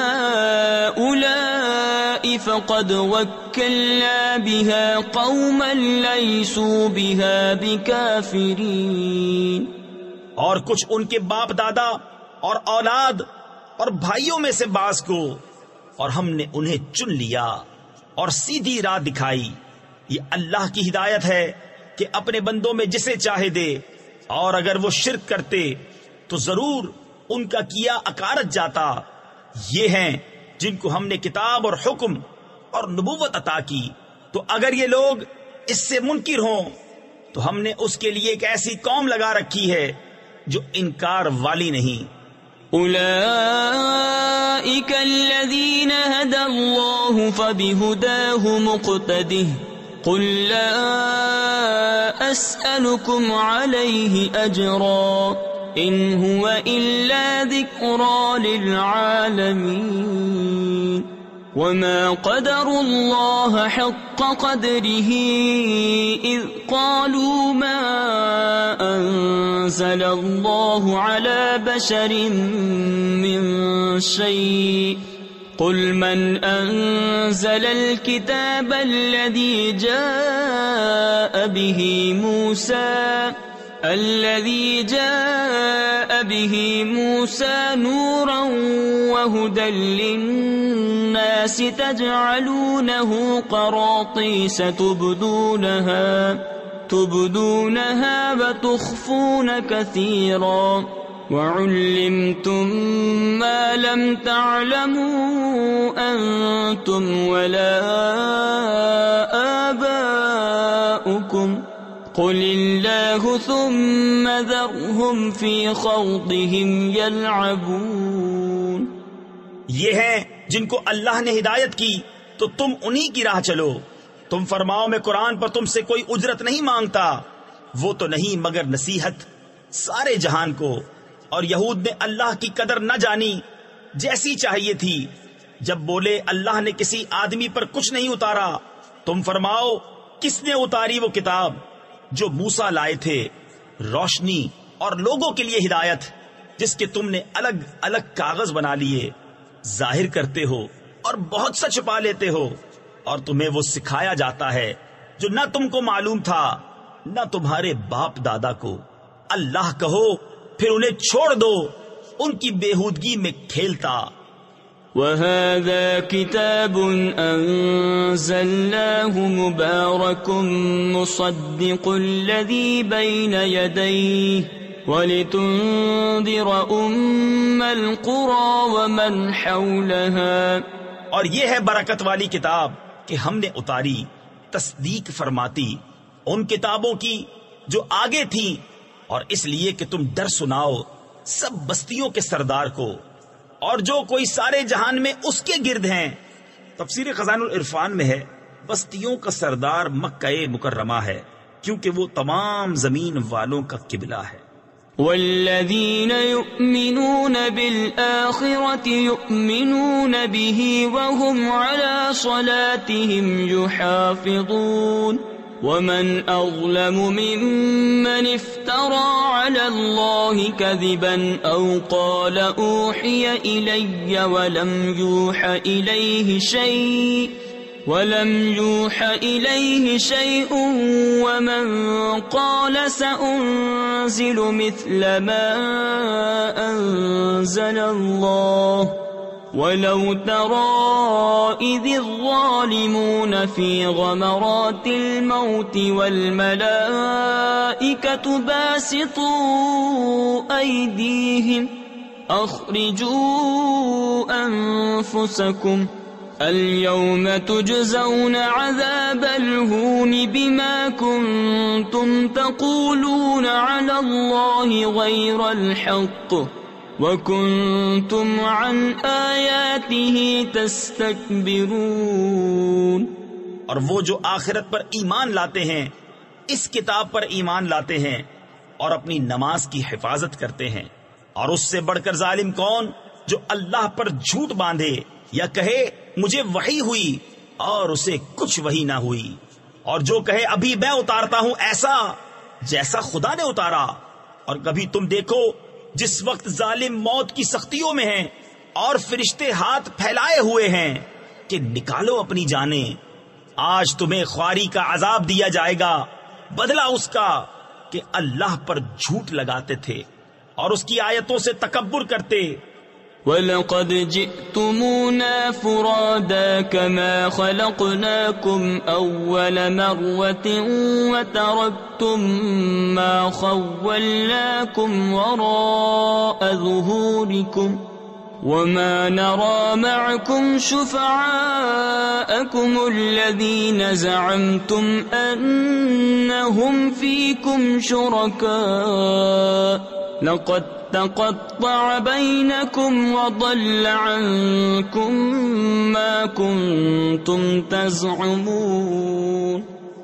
هَؤُلَاءِ فَقَدْ وَكَّلْنَا بِهَا قَوْمًا لَيْسُوا بِهَا بِكَافِرِينَ۔ اور کچھ ان کے باپ دادا اور اولاد اور بھائیوں میں سے بعض کو، اور ہم نے انہیں چن لیا اور سیدھی راہ دکھائی۔ یہ اللہ کی ہدایت ہے کہ اپنے بندوں میں جسے چاہے دے، اور اگر وہ شرک کرتے تو ضرور ان کا کیا اکارت جاتا۔ یہ ہیں جن کو ہم نے کتاب اور حکم اور نبوت عطا کی، تو اگر یہ لوگ اس سے منکر ہوں تو ہم نے اس کے لیے ایک ایسی قوم لگا رکھی ہے جو انکار والی نہیں۔ أولئك الذين هدى الله فبهداه مقتده قل لا أسألكم عليه أجرا إن هو إلا ذكرى للعالمين وما قدروا الله حق قدره إذ قالوا ما أنزل الله على بشر من شيء قل من أنزل الكتاب الذي جاء به موسى الذي جاء به موسى نورا وهدى للناس تجعلونه قراطيس تبدونها تبدونها وتخفون كثيرا وعلمتم ما لم تعلموا أنتم ولا آباؤكم قل الله ثم ذرهم في خوضهم يلعبون۔ یہ ہیں جن کو اللہ نے ہدایت کی تو تم انہی کی راہ چلو۔ تم فرماؤ میں قرآن پر تم سے کوئی اجرت نہیں مانگتا، وہ تو نہیں مگر نصیحت سارے جہان کو۔ اور یہود نے اللہ کی قدر نہ جانی جیسی چاہیے تھی، جب بولے اللہ نے کسی آدمی پر کچھ نہیں اتارا۔ تم فرماؤ کس نے اتاری وہ کتاب جو موسیٰ لائے تھے، روشنی اور لوگوں کے لیے ہدایت، جس کے تم نے الگ الگ کاغذ بنا لیے، ظاہر کرتے ہو اور بہت سا چھپا لیتے ہو، اور تمہیں وہ سکھایا جاتا ہے جو نہ تم کو معلوم تھا نہ تمہارے باپ دادا کو۔ اللہ کہو پھر انہیں چھوڑ دو ان کی بےہودگی میں کھیلتا۔ وَهَذَا كِتَابٌ أَنزَلْنَاهُ مُبَارَكٌ مُصَدِّقُ الَّذِي بَيْنَ يَدَيْهِ وَلِتُنذِرَ أُمَّ الْقُرَى وَمَنْ حَوْلَهَا، اور یہ ہے برکت والی کتاب کہ ہم نے اتاری، تصدیق فرماتی ان کتابوں کی جو آگے تھیں، اور اس لیے کہ تم ڈر سناؤ سب بستیوں کے سردار کو اور جو کوئی سارے جہان میں اس کے گرد ہیں۔ تفسیر خزائن العرفان میں ہے بستیوں کا سردار مکہ مکرمہ ہے، کیونکہ وہ تمام زمین والوں کا قبلہ ہے۔ والذین یؤمنون بالآخرة یؤمنون به وهم على صلاتهم یحافظون ومن أظلم ممن افترى على الله كذبا أو قال أوحي إلي ولم يوحى إليه شيء ولم يوحى إليه شيء ومن قال سأنزل مثل ما أنزل الله وَلَوْ تَرَى إِذِ الظَّالِمُونَ فِي غَمَرَاتِ الْمَوْتِ وَالْمَلَائِكَةُ بَاسِطُو أَيْدِيهِمْ أَخْرِجُوا أَنفُسَكُمْ الْيَوْمَ تُجْزَوْنَ عَذَابَ الْهُونِ بِمَا كُنْتُمْ تَقُولُونَ عَلَى اللَّهِ غَيْرَ الْحَقِّ وَكُنْتُمْ عَنْ آيَاتِهِ تَسْتَكْبِرُونَ۔ اور وہ جو آخرت پر ایمان لاتے ہیں، اس کتاب پر ایمان لاتے ہیں اور اپنی نماز کی حفاظت کرتے ہیں، اور اس سے بڑھ کر ظالم کون جو اللہ پر جھوٹ باندھے یا کہے مجھے وحی ہوئی اور اسے کچھ وحی نہ ہوئی، اور جو کہے ابھی میں اتارتا ہوں ایسا جیسا خدا نے اتارا۔ اور کبھی تم دیکھو جس وقت ظالم موت کی سختیوں میں ہیں اور فرشتے ہاتھ پھیلائے ہوئے ہیں کہ نکالو اپنی جانیں، آج تمہیں خواری کا عذاب دیا جائے گا، بدلہ اس کا کہ اللہ پر جھوٹ لگاتے تھے اور اس کی آیتوں سے تکبر کرتے۔ وَلَقَدْ جِئْتُمُونَا فُرَادَى كَمَا خَلَقْنَاكُمْ أَوَّلَ مَرَّةٍ وَتَرَكْتُمْ مَا خَوَّلْنَاكُمْ وَرَاءَ ظُهُورِكُمْ وَمَا نَرَى مَعَكُمْ شُفَعَاءَكُمُ الَّذِينَ زَعَمْتُمْ أَنَّهُمْ فِيكُمْ شُرَكَاءُ لَقَدْ تَقَطَّعَ بَيْنَكُمْ وَضَلَّ عَنكُمْ مَا كُنْتُمْ تَزْعُمُونَ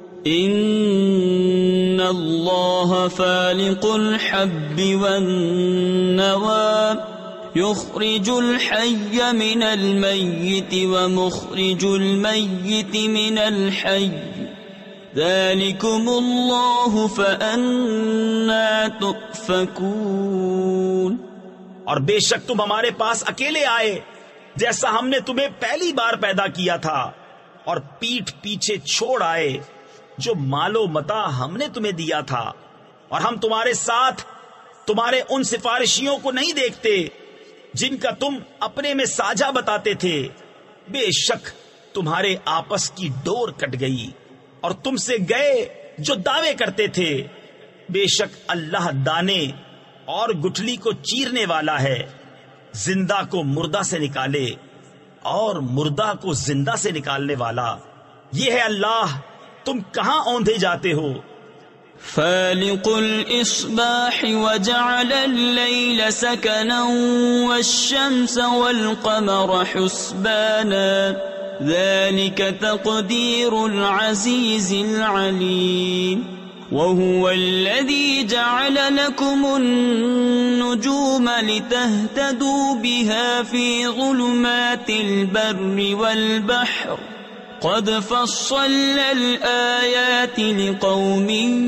إِنَّ اللَّهَ فَالِقُ الْحَبِّ وَالنَّوَىٰ يُخْرِجُ الْحَيَّ مِنَ الْمَيِّتِ وَمُخْرِجُ الْمَيِّتِ مِنَ الْحَيِّ ذَلِكُمُ اللَّهُ فَأَنَّىٰ تُؤْفَكُونَ۔ اور بے شک تم ہمارے پاس اکیلے آئے جیسا ہم نے تمہیں پہلی بار پیدا کیا تھا، اور پیٹھ پیچھے چھوڑ آئے جو مال و متاع ہم نے تمہیں دیا تھا، اور ہم تمہارے ساتھ تمہارے ان سفارشیوں کو نہیں دیکھتے جن کا تم اپنے میں ساجھا بتاتے تھے۔ بے شک تمہارے آپس کی ڈور کٹ گئی اور تم سے گئے جو دعوے کرتے تھے۔ بے شک اللہ دانے اور گٹھلی کو چیرنے والا ہے، زندہ کو مردہ سے نکالے اور مردہ کو زندہ سے نکالنے والا۔ یہ ہے اللہ، تم کہاں اوندھے جاتے ہو؟ فالق الإصباح وجعل الليل سكنا والشمس والقمر حسبانا ذلك تقدير العزيز العليم وهو الذي جعل لكم النجوم لتهتدوا بها في ظلمات البر والبحر قد فصلنا الآيات لقوم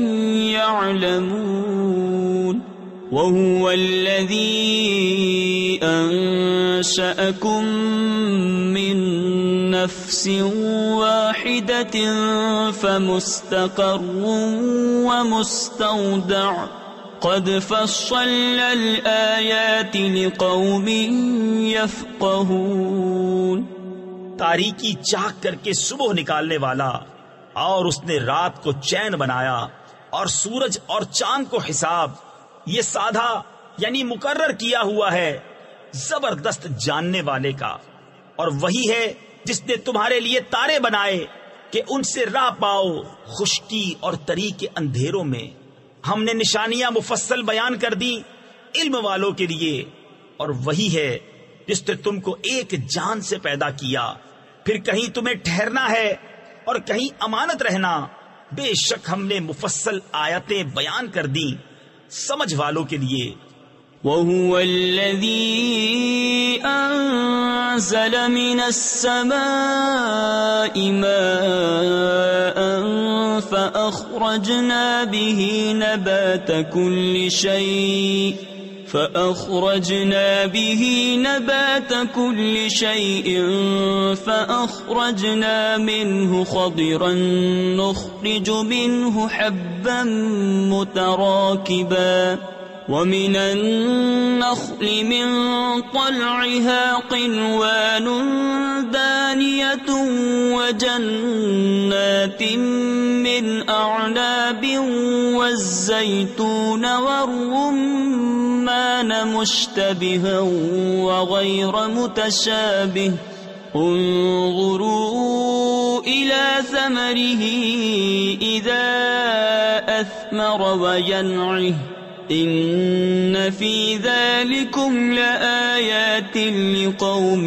يعلمون وهو الذي أنشأكم من نفس واحدة فمستقر ومستودع قد فصلنا الآيات لقوم يفقهون. تاریکی چاک کر کے صبح نکالنے والا، اور اس نے رات کو چین بنایا، اور سورج اور چاند کو حساب، یہ سادھا یعنی مقرر کیا ہوا ہے زبردست جاننے والے کا. اور وہی ہے جس نے تمہارے لیے تارے بنائے کہ ان سے راہ پاؤ خشکی اور تری کے اندھیروں میں. ہم نے نشانیاں مفصل بیان کر دی علم والوں کے لیے. اور وہی ہے جس نے تم کو ایک جان سے پیدا کیا، پھر کہیں تمہیں ٹھہرنا ہے اور کہیں امانت رہنا. بے شک ہم نے مفصل آیتیں بیان کر دی سمجھ والوں کے لیے. وَهُوَ الَّذِي أَنزَلَ مِنَ السَّمَاءِ مَاءً فَأَخْرَجْنَا بِهِ نَبَاتَ كُلِّ شَيْءٍ فأخرجنا به نبات كل شيء فأخرجنا منه خضرا نخرج منه حبا متراكبا ومن النخل من طلعها قنوان دانية وجنات من أعناب والزيتون والرمان مشتبها وغير متشابه انظروا إلى ثمره إذا أثمر وينعه إن في ذلكم لآيات لقوم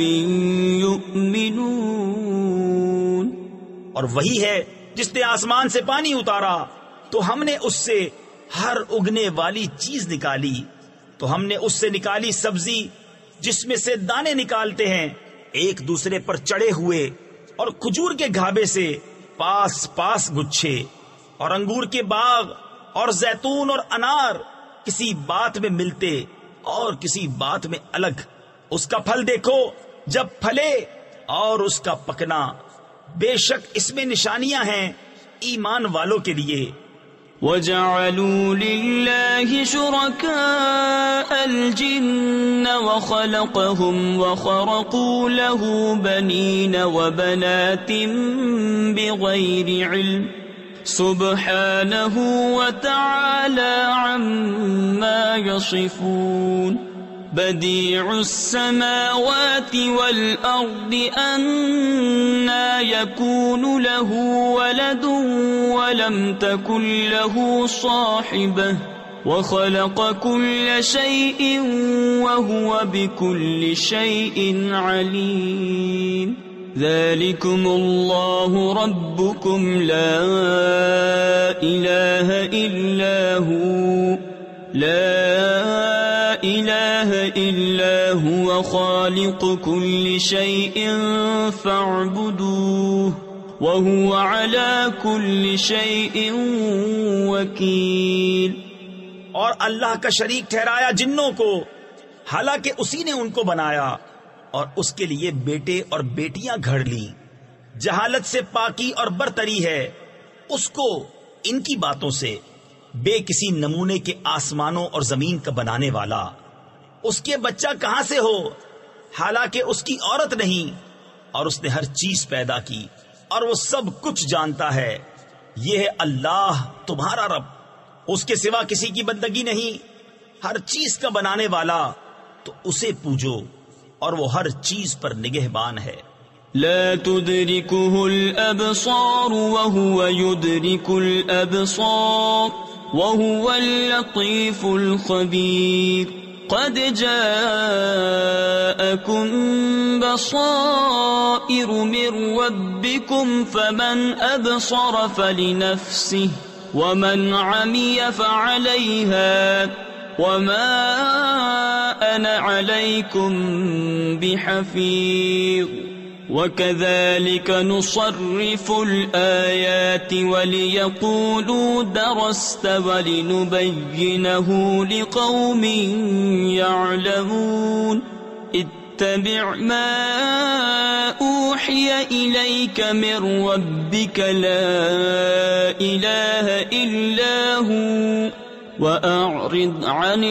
يؤمنون. اور وہی ہے جس نے آسمان سے پانی اتارا تو ہم نے اس سے ہر اگنے والی چیز نکالی. تو ہم نے اس سے نکالی سبزی جس میں سے دانے نکالتے ہیں ایک دوسرے پر چڑھے ہوئے، اور کھجور کے گھابے سے پاس پاس گچھے، اور انگور کے باغ اور زیتون اور انار کسی بات میں ملتے اور کسی بات میں الگ. اس کا پھل دیکھو جب پھلے اور اس کا پکنا، بے شک اس میں نشانیاں ہیں ایمان والوں کے لیے. وَجَعَلُوا لِلَّهِ شُرَكَاءَ الْجِنَّ وَخَلَقَهُمْ وَخَرَقُوا لَهُ بَنِينَ وَبَنَاتٍ بِغَيْرِ عِلْمٍ سبحانه وتعالى عما يصفون. بديع السماوات والأرض أنى يكون له ولد ولم تكن له صاحبة وخلق كل شيء وهو بكل شيء عليم. ذلكم الله ربكم لا إله إلا هو لا إله إلا هو خالق كل شيء فاعبدوه وهو على كل شيء وكيل. اور اللہ کا شریک ٹھہرایا جنوں کو، حالانکہ اسی نے ان کو بنایا اور اس کے لیے بیٹے اور بیٹیاں گھڑ لی. جہالت سے پاکی اور برتری ہے اس کو ان کی باتوں سے. بے کسی نمونے کے آسمانوں اور زمین کا بنانے والا، اس کے بچہ کہاں سے ہو حالانکہ اس کی عورت نہیں. اور اس نے ہر چیز پیدا کی اور وہ سب کچھ جانتا ہے. یہ ہے اللہ تمہارا رب، اس کے سوا کسی کی بندگی نہیں. ہر چیز کا بنانے والا، تو اسے پوجو، اور وہ ہر چیز پر نگہبان ہے. لا تدركه الأبصار وهو يدرك الأبصار وهو اللطيف الخبير. قد جاءكم بصائر من ربكم فمن أبصر فلنفسه ومن عمي فعليها وما أنا عليكم بحفيظ. وكذلك نصرف الآيات وليقولوا درست ولنبينه لقوم يعلمون. اتبع ما أوحي إليك من ربك لا إله إلا هو وأعرض عن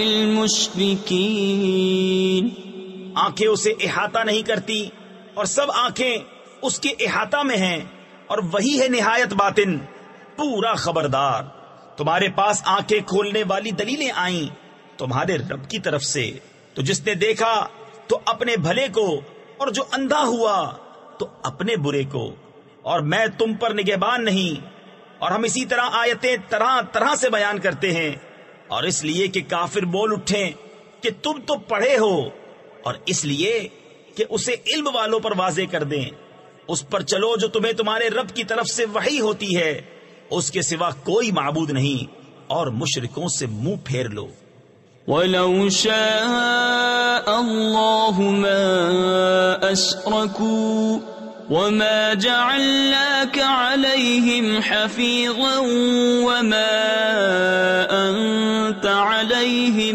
المشركين. آنکھیں اسے احاطہ نہیں کرتی اور سب آنکھیں اس کے احاطہ میں ہیں، اور وہی ہے نہایت باطن پورا خبردار. تمہارے پاس آنکھیں کھولنے والی دلیلیں آئیں تمہارے رب کی طرف سے، تو جس نے دیکھا تو اپنے بھلے کو، اور جو اندھا ہوا تو اپنے برے کو. اور میں تم پر نگہبان نہیں. اور ہم اسی طرح آیتیں طرح طرح سے بیان کرتے ہیں، اور اس لیے کہ کافر بول اٹھیں کہ تم تو پڑھے ہو، اور اس لیے کہ اسے علم والوں پر واضح کر دیں. اس پر چلو جو تمہیں تمہارے رب کی طرف سے وحی ہوتی ہے، اس کے سوا کوئی معبود نہیں، اور مشرکوں سے منہ پھیر لو. وَلَوْ شَاءَ اللَّهُ مَا أَشْرَكُوا وَمَا جَعَلْنَاكَ عَلَيْهِمْ حَفِيظًا وَمَا أَنْتَ عَلَيْهِمْ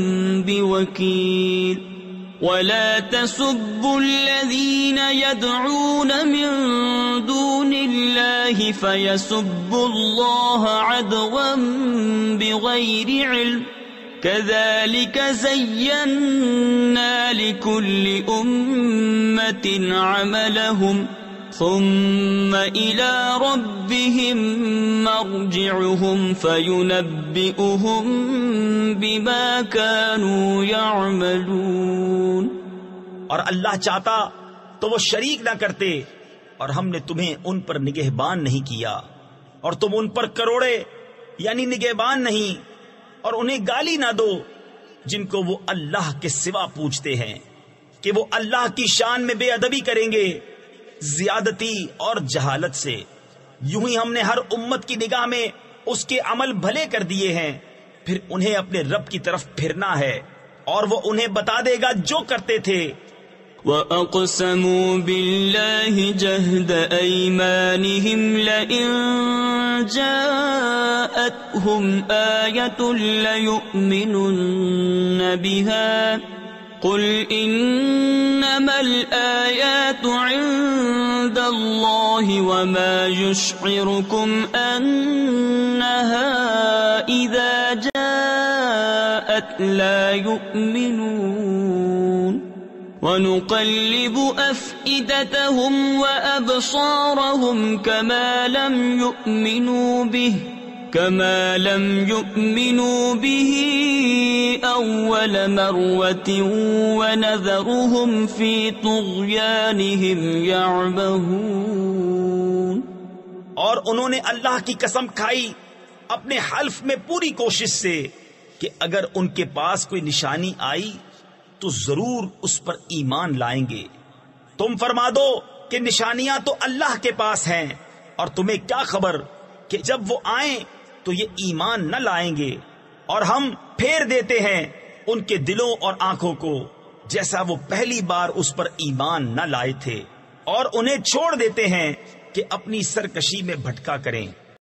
بِوَكِيلٍ. وَلَا تَسُبُّوا الَّذِينَ يَدْعُونَ مِن دُونِ اللَّهِ فَيَسُبُّوا اللَّهَ عَدْوًا بِغَيْرِ عِلْمٍ. كَذَلِكَ زَيَّنَّا لِكُلِّ أُمَّةٍ عَمَلَهُمْ ثُمَّ إِلَى رَبِّهِمْ مَرْجِعُهُمْ فَيُنَبِّئُهُم بِمَا كَانُوا يَعْمَلُونَ. اور اللہ چاہتا تو وہ شریک نہ کرتے، اور ہم نے تمہیں ان پر نگہبان نہیں کیا، اور تم ان پر کروڑے یعنی نگہبان نہیں. اور انہیں گالی نہ دو جن کو وہ اللہ کے سوا پوچھتے ہیں کہ وہ اللہ کی شان میں بے ادبی کریں گے زیادتی اور جہالت سے. یوں ہی ہم نے ہر امت کی نگاہ میں اس کے عمل بھلے کر دیے ہیں، پھر انہیں اپنے رب کی طرف پھرنا ہے، اور وہ انہیں بتا دے گا جو کرتے تھے. وَأَقْسَمُوا بِاللَّهِ جَهْدَ أَيْمَانِهِمْ لَئِن جَاءَتْهُمْ آيَةٌ لَيُؤْمِنُنَّ بِهَا قُلْ إِنَّمَا الْآيَاتُ عِندَ اللَّهِ وَمَا يُشْعِرُكُمْ أَنَّهَا إِذَا جَاءَتْ لَا يُؤْمِنُونَ. وَنُقَلِّبُ أَفْئِدَتَهُمْ وَأَبْصَارَهُمْ كَمَا لَمْ يُؤْمِنُوا بِهِ كَمَا لَمْ يُؤْمِنُوا بِهِ أَوَّلَ مَرَّةٍ وَنَذَرُهُمْ فِي طُغْيَانِهِمْ يَعْمَهُونَ. اور انہوں نے اللہ کی قسم کھائی اپنے حلف میں پوری کوشش سے کہ اگر ان کے پاس کوئی نشانی آئی تو ضرور اس پر ایمان لائیں گے. تم فرما دو کہ نشانیاں تو اللہ کے پاس ہیں، اور تمہیں کیا خبر کہ جب وہ آئیں تو یہ ایمان نہ لائیں گے. اور ہم پھیر دیتے ہیں ان کے دلوں اور آنکھوں کو جیسا وہ پہلی بار اس پر ایمان نہ لائے تھے، اور انہیں چھوڑ دیتے ہیں کہ اپنی سرکشی میں بھٹکا کریں.